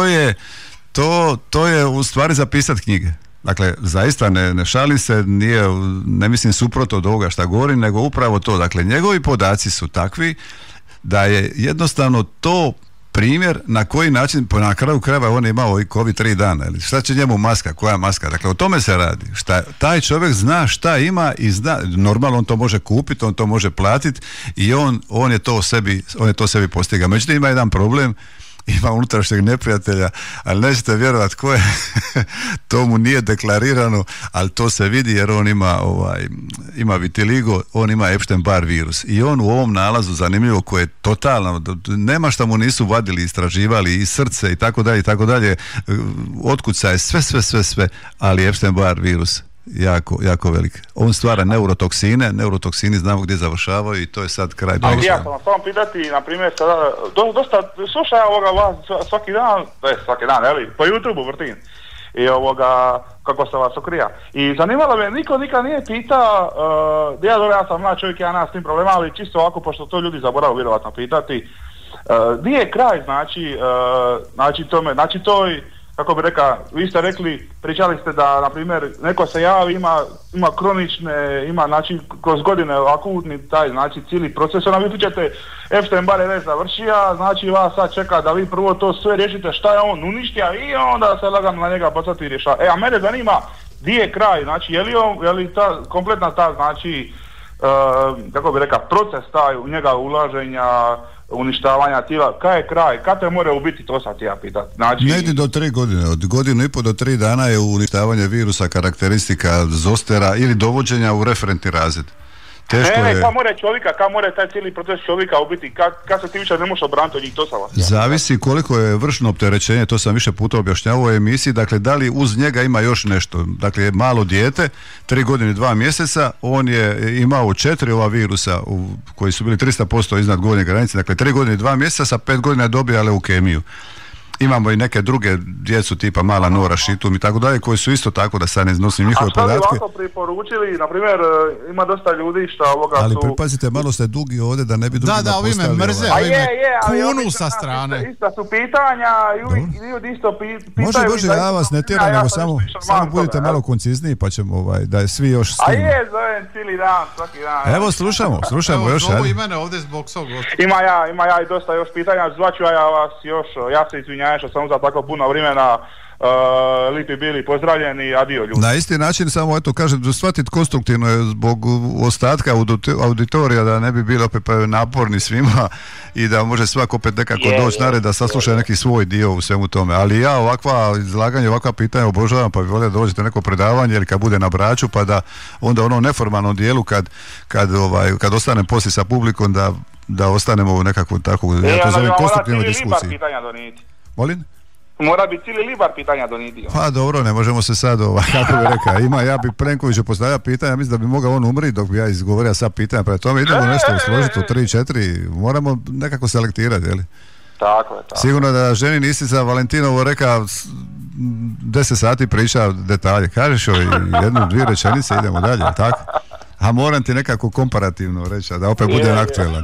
to je u stvari zapisati knjige. Dakle, zaista ne šalim se, ne mislim suprotno od ovoga šta govorim, nego upravo to. Dakle, njegovi podaci su takvi da je jednostavno to primjer na koji način, na kraju krajeva on je imao i COVID 3 dana. Šta će njemu maska, koja maska? Dakle, o tome se radi. Taj čovjek zna šta ima i zna, normalno on to može kupiti, on to može platiti i on je to sebi postigao. Međutim, ima jedan problem, ima unutrašnjeg neprijatelja, ali nećete vjerovati ko je, to mu nije deklarirano, ali to se vidi jer on ima vitiligo, on ima Epstein-Barr virus i on u ovom nalazu, zanimljivo, koje je totalno, nema šta mu nisu vadili, istraživali i srce i tako dalje, otkucaje sve, ali Epstein-Barr virus jako velik. On stvara neurotoksini znamo gdje završavaju i to je sad kraj. Ali ja sam vam samo pitati, na primjer, sada, dosta slušaj vas svaki dan, po YouTube vrtim. I kako se vas okrija. I zanimalo me, niko nikad nije pitao, ja sam mlad čovjek, ja nemam s tim problema, ali čisto ovako, pošto to ljudi zaboravaju vjerovatno pitati, gdje je kraj, znači toj, kako bi rekao, vi ste rekli, pričali ste da, na primjer, neko se javi, ima kronične, ima, znači, kroz godine akutni taj, znači, cijeli proces, vi pričate, Epstein-Barr je završija, znači, vas sad čeka da vi prvo to sve riješite, šta je on uništio i onda se lagano na njega bacati i rješava. A mene zanima, gdje je kraj, znači, je li ta, kompletna ta, znači, kako bi rekao, proces taj u njega ulaženja, uništavanja tijela, kaj je kraj, kad te more ubiti, to sad ja pitat. Znači... Negdje do 3 godine, od 1,5 do 3 dana je uništavanje virusa, karakteristika zostera ili dovođenja u referentni razred. Teško je... Kad more taj cijeli proces čovjeka ubiti, kad se ti više ne možeš obraniti od njih, to sam vas. Zavisi koliko je vršno opterećenje, to sam više puta objašnjavao u emisiji, dakle da li uz njega ima još nešto. Dakle, malo dijete, 3 godine i 2 mjeseca, on je imao 4 ova virusa koji su bili 300% iznad gornje granice, dakle 3 godine i 2 mjeseca, sa 5 godina je dobio leukemiju. Imamo i neke druge djecu tipa mala Nora Šitum i tako dalje koji su isto tako, da sad ne iznosim njihove podatke. A što bi ovako priporučili, na primjer, ima dosta ljudi što ovoga ali pripazite, malo ste dugi ovdje da ne bi drugima postavili. Da, ovi me mrze, ovi me kunu sa strane. Ista su pitanja i ljudi isto pitaju. Može, ja vas ne tjeram, nego samo budite malo koncizniji pa ćemo da je svi još stignu. A je, zovem cijeli dan, svaki dan. Evo, slušamo još. Evo, zovu i mene ovdje zbog svog gosta. Ima ja i dosta još pitanja, zvaću ja vas još, ja se izvinjam što sam za tako puno vremena, lipi bili pozdravljeni, adio ljudi. Na isti način, samo eto kažem, shvatiti konstruktivno je zbog ostatka auditorija da ne bi bili opet naporni svima i da može svak opet nekako doći na red da sasluša neki svoj dio u svemu tome. Ali ja ovakva izlaganja, ovakva pitanja obožavam, pa bi volio da dođete neko predavanje ili kad bude na Braču, pa da onda u onom neformalnom dijelu kad ostanem poslije sa publikom da ostanemo u nekakvom takvom, ja to zovem konstruktivnoj diskusiji. Molim? Mora biti cijeli libar pitanja doniti. Pa dobro, ne možemo se sad, kako bi rekao, ja bi Plenkoviću postavljao pitanja, mislim da bi mogao on umriti dok bi ja izgovorio sad pitanja, prema tome idemo nešto složiti u 3-4, moramo nekako selektirati, jel? Tako je. Sigurno da ženi nisi za Valentinovo rekao 10 sati priča detalje, kažeš joj 1-2 rečenice, idemo dalje, tako? A moram ti nekako komparativno reći, da opet budem aktuelan.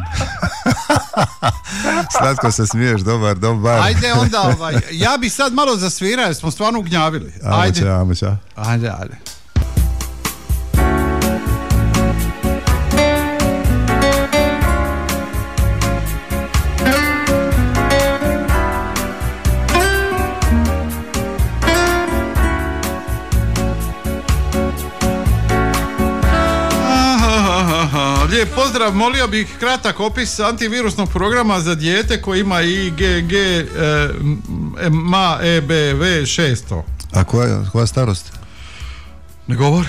Slatko se smiješ, dobar. Ajde onda, ja bi sad malo zasvirao, jer smo stvarno ugnjavili. Ajde. Lijep pozdrav, molio bih kratak opis antivirusnog programa za dijete koji ima IgG MA EBV 600. A koja starost? Ne govori.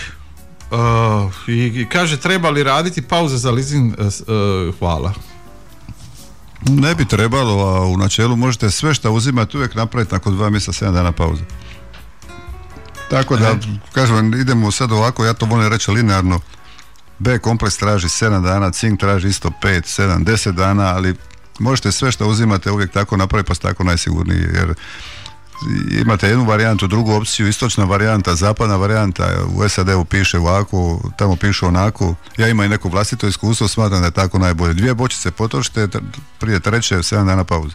I kaže treba li raditi pauze za leasing, hvala. Ne bi trebalo, a u načelu možete sve što uzimate uvijek napraviti nakon 2 mjeseca 7 dana pauze. Tako da, kažem, idemo sad ovako, ja to volim reći linearno. B kompleks traži 7 dana, cink traži isto 5, 7, 10 dana, ali možete sve što uzimate uvijek tako napraviti pa ste tako najsigurniji, jer imate jednu varijantu, drugu opciju, istočna varijanta, zapadna varijanta, u SAD-u piše ovako, tamo piše onako, ja imam i neko vlastito iskustvo, smatram da je tako najbolje. 2 bočice potrošite, prije 3. 7 dana pauze.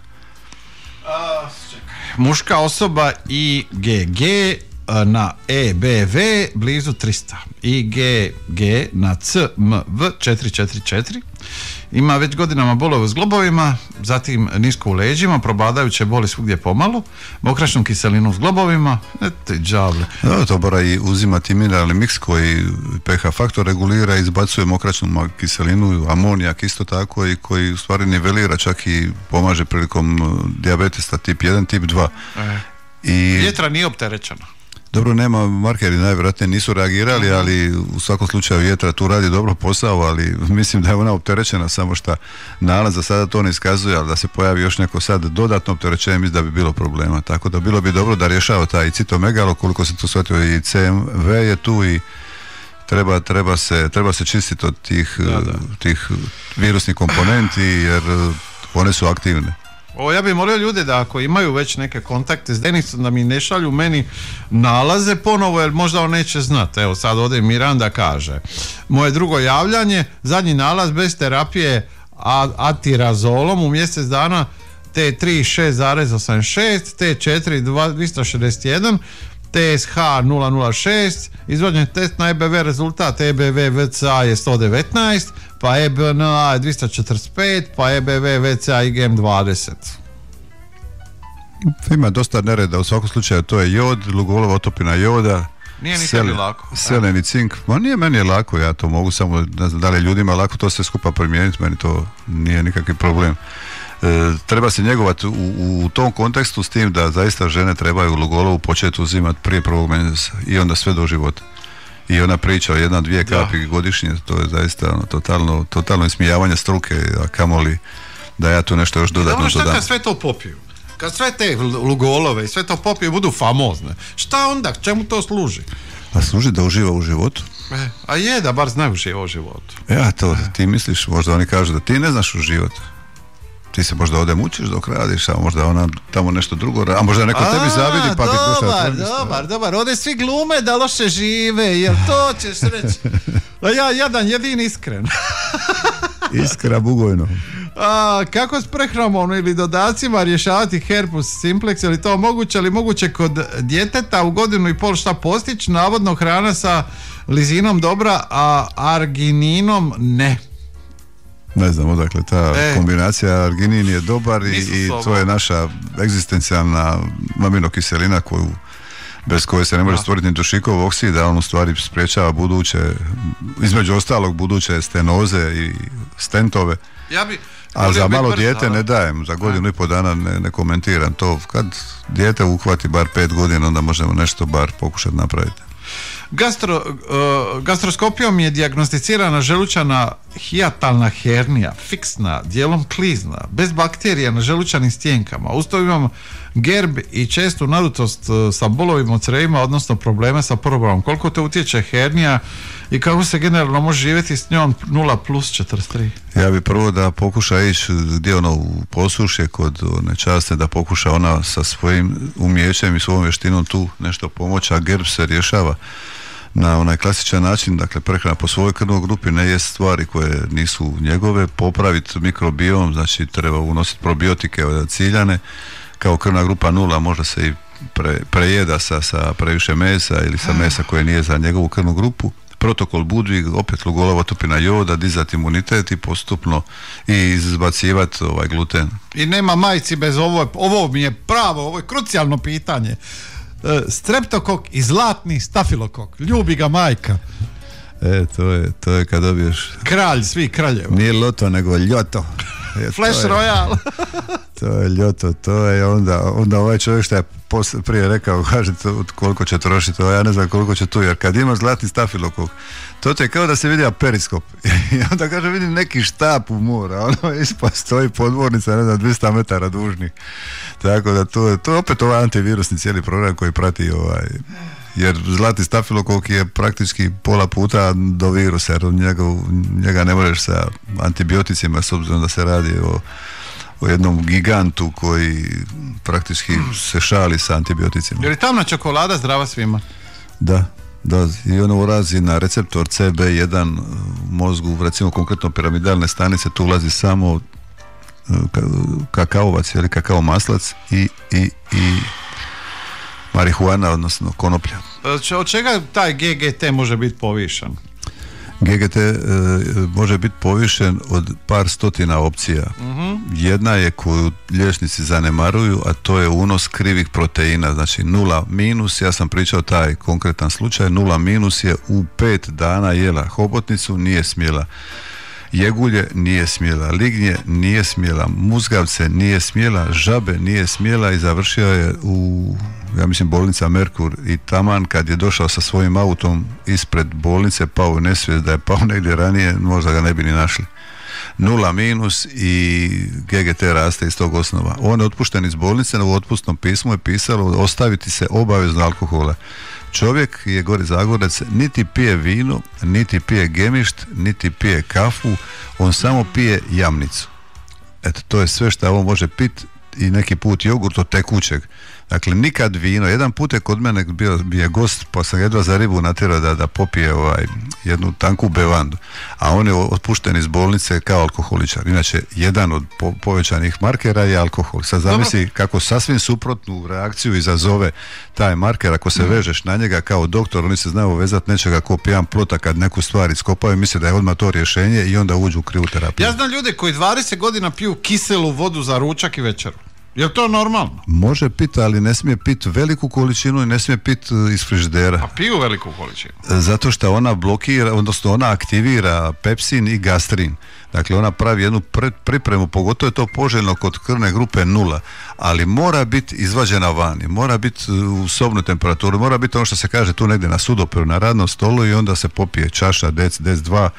Muška osoba IgG na EBV blizu 300, IgG na CMV 444, ima već godinama bolove u zglobovima, zatim nisko u leđima, probadajuće boli svugdje pomalo, mokračnu kiselinu u zglobovima, džavle. To mora i uzimati mineralni miks koji pH faktor regulira i izbacuje mokračnu kiselinu, amonijak isto tako, i koji u stvari nivelira, čak i pomaže prilikom dijabetesa tip 1, tip 2. Jetra nije opterećena. Dobro, nema, markeri najvjerojatnije nisu reagirali, ali u svakom slučaju jetra tu radi dobro posao, ali mislim da je ona opterećena, samo što nalaz za sada to ne iskazuje, ali da se pojavi još neko sad dodatno opterećenje, mislim da bi bilo problema, tako da bilo bi dobro da rješava taj citomegalo, koliko se to shvatio, i CMV je tu treba se čistiti od tih virusnih komponenti jer one su aktivne. Ja bih molio ljude da ako imaju već neke kontakte s Denisom da mi ne šalju meni nalaze ponovo jer možda on neće znati. Evo sad ovdje Miranda kaže: moje drugo javljanje, zadnji nalaz bez terapije atirazolom u mjesec dana T3 6,86, T4 261, TSH 006, izvođen test na EBV rezultat EBV VCA je 119, pa EBNA je 245, pa EBV VCA IgM 20. Ima dosta nereda, u svakom slučaju to je jod, Lugolova otopina joda, nije ni tebi lako. Selen i cink, ma nije meni je lako, ja to mogu samo, ne znam da li ljudima lako to sve skupa primijeniti, meni to nije nikakvi problem. Treba se njegovati u tom kontekstu s tim da zaista žene trebaju Lugolovu početi uzimati prije prvog mjeseca i onda sve do života. I ona priča o 1-2 kapi godišnje, to je zaista totalno ismijavanje struke, a kamoli da ja tu nešto još dodatno dodam. Šta kad sve to popiju? Kad sve te Lugolove i sve to popiju budu famozne, šta onda? Čemu to služi? A služi da uživa u životu. A je da bar znaju uživa u životu. Ja to, ti misliš, možda oni kažu da ti ne znaš uživati. Ti se možda ovdje mučiš dok radiš, a možda ona tamo nešto drugo radi, a možda neko tebi zavidi pa bi došao. Dobar, ovdje svi glume da loše žive, jel to ćeš reći? Ja jedan jedin iskren. Iskra bugojno. Kako s prehranom ili dodacima rješavati herpes simplex, je li to moguće, ali moguće kod djeteta u 1.5 godina šta postići, navodno hrana sa lizinom dobra, a argininom ne. Ne znam odakle ta kombinacija, arginin je dobar i to je naša egzistencijalna aminokiselina bez koje se ne može stvoriti ni dušikov oksid, a on u stvari sprječava između ostalog buduće stenoze i stentove. A za malo dijete ne dajem, za 1.5 godina ne komentiram to. Kad dijete uhvati bar 5 godina, onda možemo nešto bar pokušati napraviti. Gastroskopijom je dijagnosticirana želučana hijatalna hernija, fiksna, dijelom klizna, bez bakterija na želučanim stjenkama. Uz to imam gerb i čestu nadutost sa bolovima u crijevima, odnosno probleme sa probavama. Koliko te utječe hernija i kako se generalno može živjeti s njom 0+43? Ja bi prvo da pokuša ići gdje ono u posušje kod nečaste, da pokuša ona sa svojim umjećem i svojom vještinom tu nešto pomoći, a gerb se rješava na onaj klasičan način, dakle prehrana po svojoj krvnoj grupi, ne jest stvari koje nisu njegove, popraviti mikrobiom, znači treba unositi probiotike ciljane, kao krvna grupa 0 može se i prejeda sa previše mesa ili sa mesa koje nije za njegovu krvnu grupu. Protokol Budvig, opet Lugolova otopina joda, dizati imunitet i postupno i izbacivati gluten. I nema majci bez ovo mi je pravo, ovo je krucijalno pitanje. Streptokok i zlatni stafilokok, ljubi ga majka. To je kad dobiješ kralj svih kraljeva. Nije loto nego ljoto. Flash Royale. To je ljoto, to je onda ovaj čovjek što je prije rekao, kaže koliko će trošiti, ja ne znam koliko će tu, jer kad ima zlatni stafilokok, to je kao da se vidi periskop i onda kaže vidim neki štap u mora, ono ispod stoji podvornica, ne znam, 200 metara dužnih, tako da to je opet ovaj antivirusni cijeli program koji prati jer zlatni stafilokok je praktički pola puta do virusa, jer njega ne možeš sa antibioticima, s obzirom da se radi o jednom gigantu koji praktički se šali sa antibioticima. Je li tamna čokolada zdrava svima? Da, i ono ulazi na receptor CB1 u mozgu, recimo konkretno piramidalne stanice, tu ulazi samo kakaovac ili kakao maslac i marihuana, odnosno konoplja. Od čega taj GGT može biti povišen? GGT može biti povišen od par stotina opcija. Jedna je koju liječnici zanemaruju, a to je unos krivih proteina, znači 0-, ja sam pričao taj konkretan slučaj, 0- je u 5 dana jela hobotnicu, nije smjela jegulje, nije smjela lignje, nije smjela muzgavce, nije smjela žabe, nije smjela i završio je u, ja mislim, bolnica Merkur, i taman kad je došao sa svojim autom ispred bolnice pao u nesvijest, da je pao negdje ranije, možda ga ne bi ni našli. 0- i GGT raste iz tog osnova. On je otpušten iz bolnice, u otpustnom pismu je pisalo ostaviti se obavezno alkohola. Čovjek je gori Zagorec, niti pije vino, niti pije gemišt, niti pije kafu, on samo pije jamnicu. Eto, to je sve što on može piti i neki put jogurt od tekućeg. Dakle, nikad vino. Jedan put je kod mene bio je gost, pa sam jedva za ribu natjerao da popije jednu tanku bevandu. A on je otpušten iz bolnice kao alkoholičar. Inače, jedan od povećanih markera je alkohol. Sad zamisli kako sasvim suprotnu reakciju izazove taj marker. Ako se vežeš na njega kao doktor, oni se znaju vezati nečega ko pijan plota kad neku stvar iskopaju, misle da je odmah to rješenje i onda uđu u krivu terapiju. Ja znam ljude koji 20 godina piju kiselu vodu za ručak i večeru. Je li to normalno? Može piti, ali ne smije piti veliku količinu i ne smije piti iz frižidera. A piju veliku količinu? Zato što ona blokira, odnosno ona aktivira pepsin i gastrin. Dakle, ona pravi jednu pripremu, pogotovo je to poželjno kod krvne grupe 0, ali mora biti izvađena vani, mora biti u sobnu temperaturu, mora biti ono što se kaže tu negdje na sudoperu, na radnom stolu i onda se popije čaša, dec 2,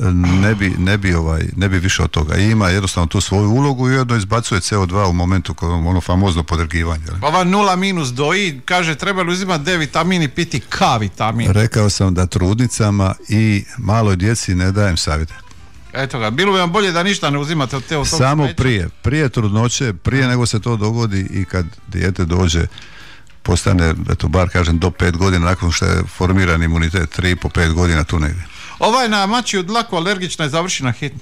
ne bi više od toga. I ima jednostavno tu svoju ulogu i jedno izbacuje CO2 u momentu ono famozno podrgivanje. Ova 0- doji, kaže treba li uzimati D vitamin i piti K vitamin? Rekao sam da trudnicama i maloj djeci ne dajem savjete. Eto ga, bilo bi vam bolje da ništa ne uzimate od tog samo prije trudnoće, prije nego se to dogodi i kad dijete dođe, postane, eto bar kažem, do 5 godina, nakon što je formiran imunitet, 3,5-5 godina, tu negdje. Na mačju dlaku alergična je završena hitno.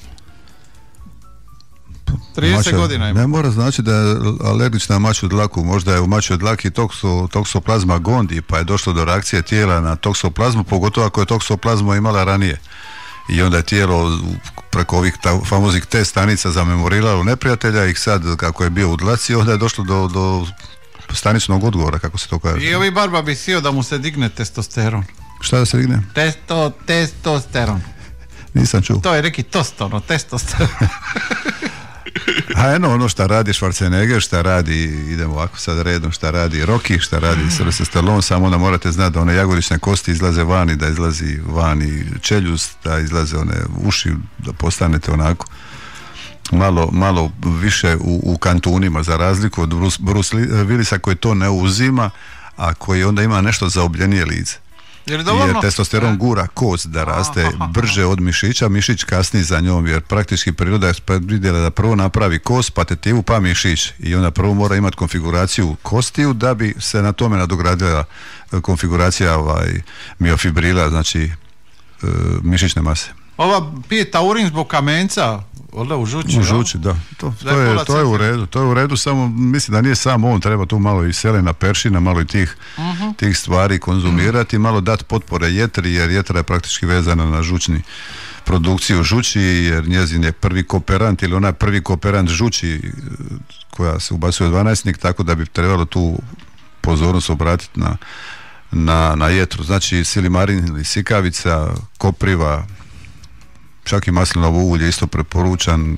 30 godina ima. Ne mora znači da je alergična na mačju dlaku, možda je u mačjoj dlaki toksoplazma gondi, pa je došlo do reakcije tijela na toksoplazmu, pogotovo ako je toksoplazmu imala ranije. I onda je tijelo preko ovih famoznih T stanica zamemoriralo neprijatelja i sad kako je bio u dlaci, onda je došlo do staničnog odgovora, kako se to kaže. I ovi Barba bi htio da mu se digne testosteron. Šta da se digne? Testosteron. Nisam čuo. To je neki testosteron. A ono šta radi Schwarzenegger, šta radi, idemo ovako sad redom, šta radi Rocky, šta radi Sylvester Stallone, samo onda morate znati da one jagodične kosti izlaze vani, da izlazi vani čeljust, da izlaze one uši, da postanete onako malo više u kantunima, za razliku od Bruce Willisa koji to ne uzima, a koji onda ima nešto zaobljenije lice. Jer testosteron gura kost da raste brže od mišića, mišić kasni za njom, jer praktički priroda je predvidjela da prvo napravi kost, pa tetivu, pa mišić, i onda prvo mora imati konfiguraciju kostiju da bi se na tome nadogradila konfiguracija miofibrila, znači mišićne mase. Ova pije taurin zbog kamenca, onda u žuči. U žuči, da. To je u redu. To je u redu, samo mislim da nije samo on, treba tu malo i selena, peršina, malo i tih stvari konzumirati, malo dati potpore jetri, jer jetra je praktički vezana na žučni produkciju žuči, jer njezin je prvi kooperant ili ona je prvi kooperant žuči koja se ubacuje u 12-nik, tako da bi trebalo tu pozornost obratiti na jetru. Znači silimarin ili sikavica, kopriva, čak i maslinovo ulje isto preporučan,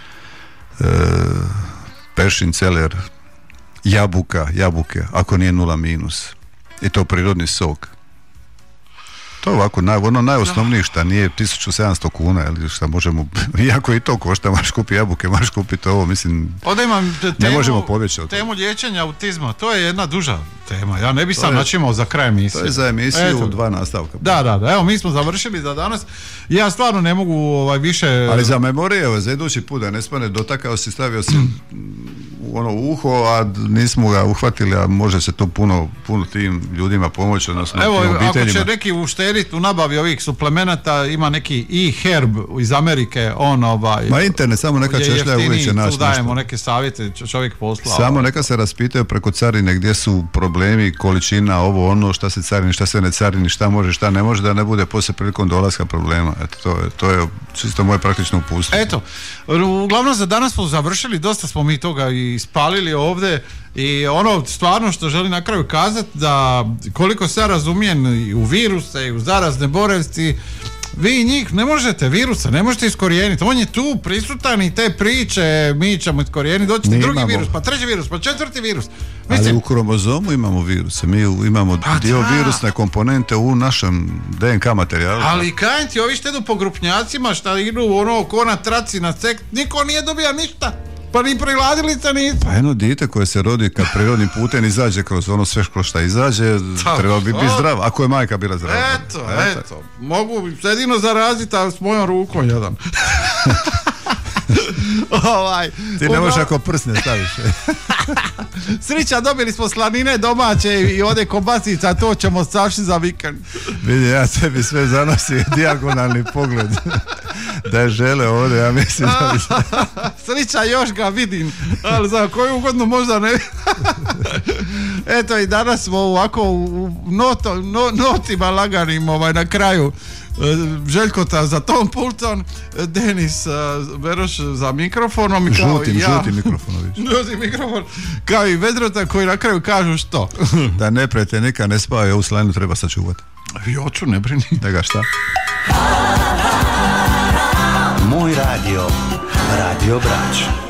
peršin, celer, jabuke, ako nije 0-, i to prirodni sok. To je ovako najosnovnije šta nije 1700 kuna, ili šta možemo, iako i to košta, možeš kupiti jabuke, možeš kupiti ovo, mislim, ovdje imam ne možemo pobjeći od toga. Temu liječenja autizma, to je jedna duža tema, ja ne bi sam načimao za kraj emisije. To je za emisiju 2 nastavka. Da, evo mi smo završili za danas, ja stvarno ne mogu više... Ali za memorije, za idući put da ne spane, dotakao si, stavio si u uho, a nismo ga uhvatili, a može se to puno tim ljudima pomoći, odnosno evo, tim obiteljima. Ako će neki uštediti u nabavi ovih suplemenata, ima neki e-herb iz Amerike, ma internet, samo neka češlja uvijek će naći. Tu dajemo neke savjete, čovjek posla. Samo neka se raspitaju preko carine gdje su problemi, količina, ovo, šta se carini, šta se ne carini, šta može, šta ne može, da ne bude poslije prilikom dolaska problema. Eto, to je čisto moje praktično uputstvo. Eto, uglavnom za danas smo završili, dosta smo mi toga i spalili ovdje, i stvarno što želim na kraju kazati, da koliko se ja razumijem i u viruse i u zarazne bolesti, vi njih ne možete, virusa ne možete iskorijeniti, on je tu prisutan i te priče mi ćemo iskorijeniti, doćete drugi virus, pa treći virus, pa četvrti virus. Ali u kromozomu imamo viruse, mi imamo dio virusne komponente u našem DNK materijalu. Ali kajem ti, ovi što idu po grupnjacima, šta idu ko na traci na sekt, niko nije dobija ništa. Pa ni priladilica nisi. Pa jedno dijete koje se rodi kad prirodnim putem izađe kroz ono sve što izađe, treba biti zdrav, ako je majka bila zdrava. Eto. Mogu jedino zaraziti, a s mojom rukom jedan. Ti ne možeš ako prst ne staviš. Srića, dobili smo slanine domaće i ode kobasica, to ćemo sašti za vikend. Vidi, ja sebi sve zanosi dijagonalni pogled. Da je žele ovdje, ja mislim da bi... Srića, još ga vidim, ali za koju godinu možda ne. Eto, i danas smo ovako u notima laganim na kraju. Željkota za tom pultom, Denis Beroš za mikrofonom i kao žutim, i ja. Žuti mikrofon, kao i Vedrota koji na kraju kažu što? Da neprijatelj ne spava, ovu slaninu treba sačuvati. Joću, ne brini. Da ga šta? Moj radio, Radio Brač.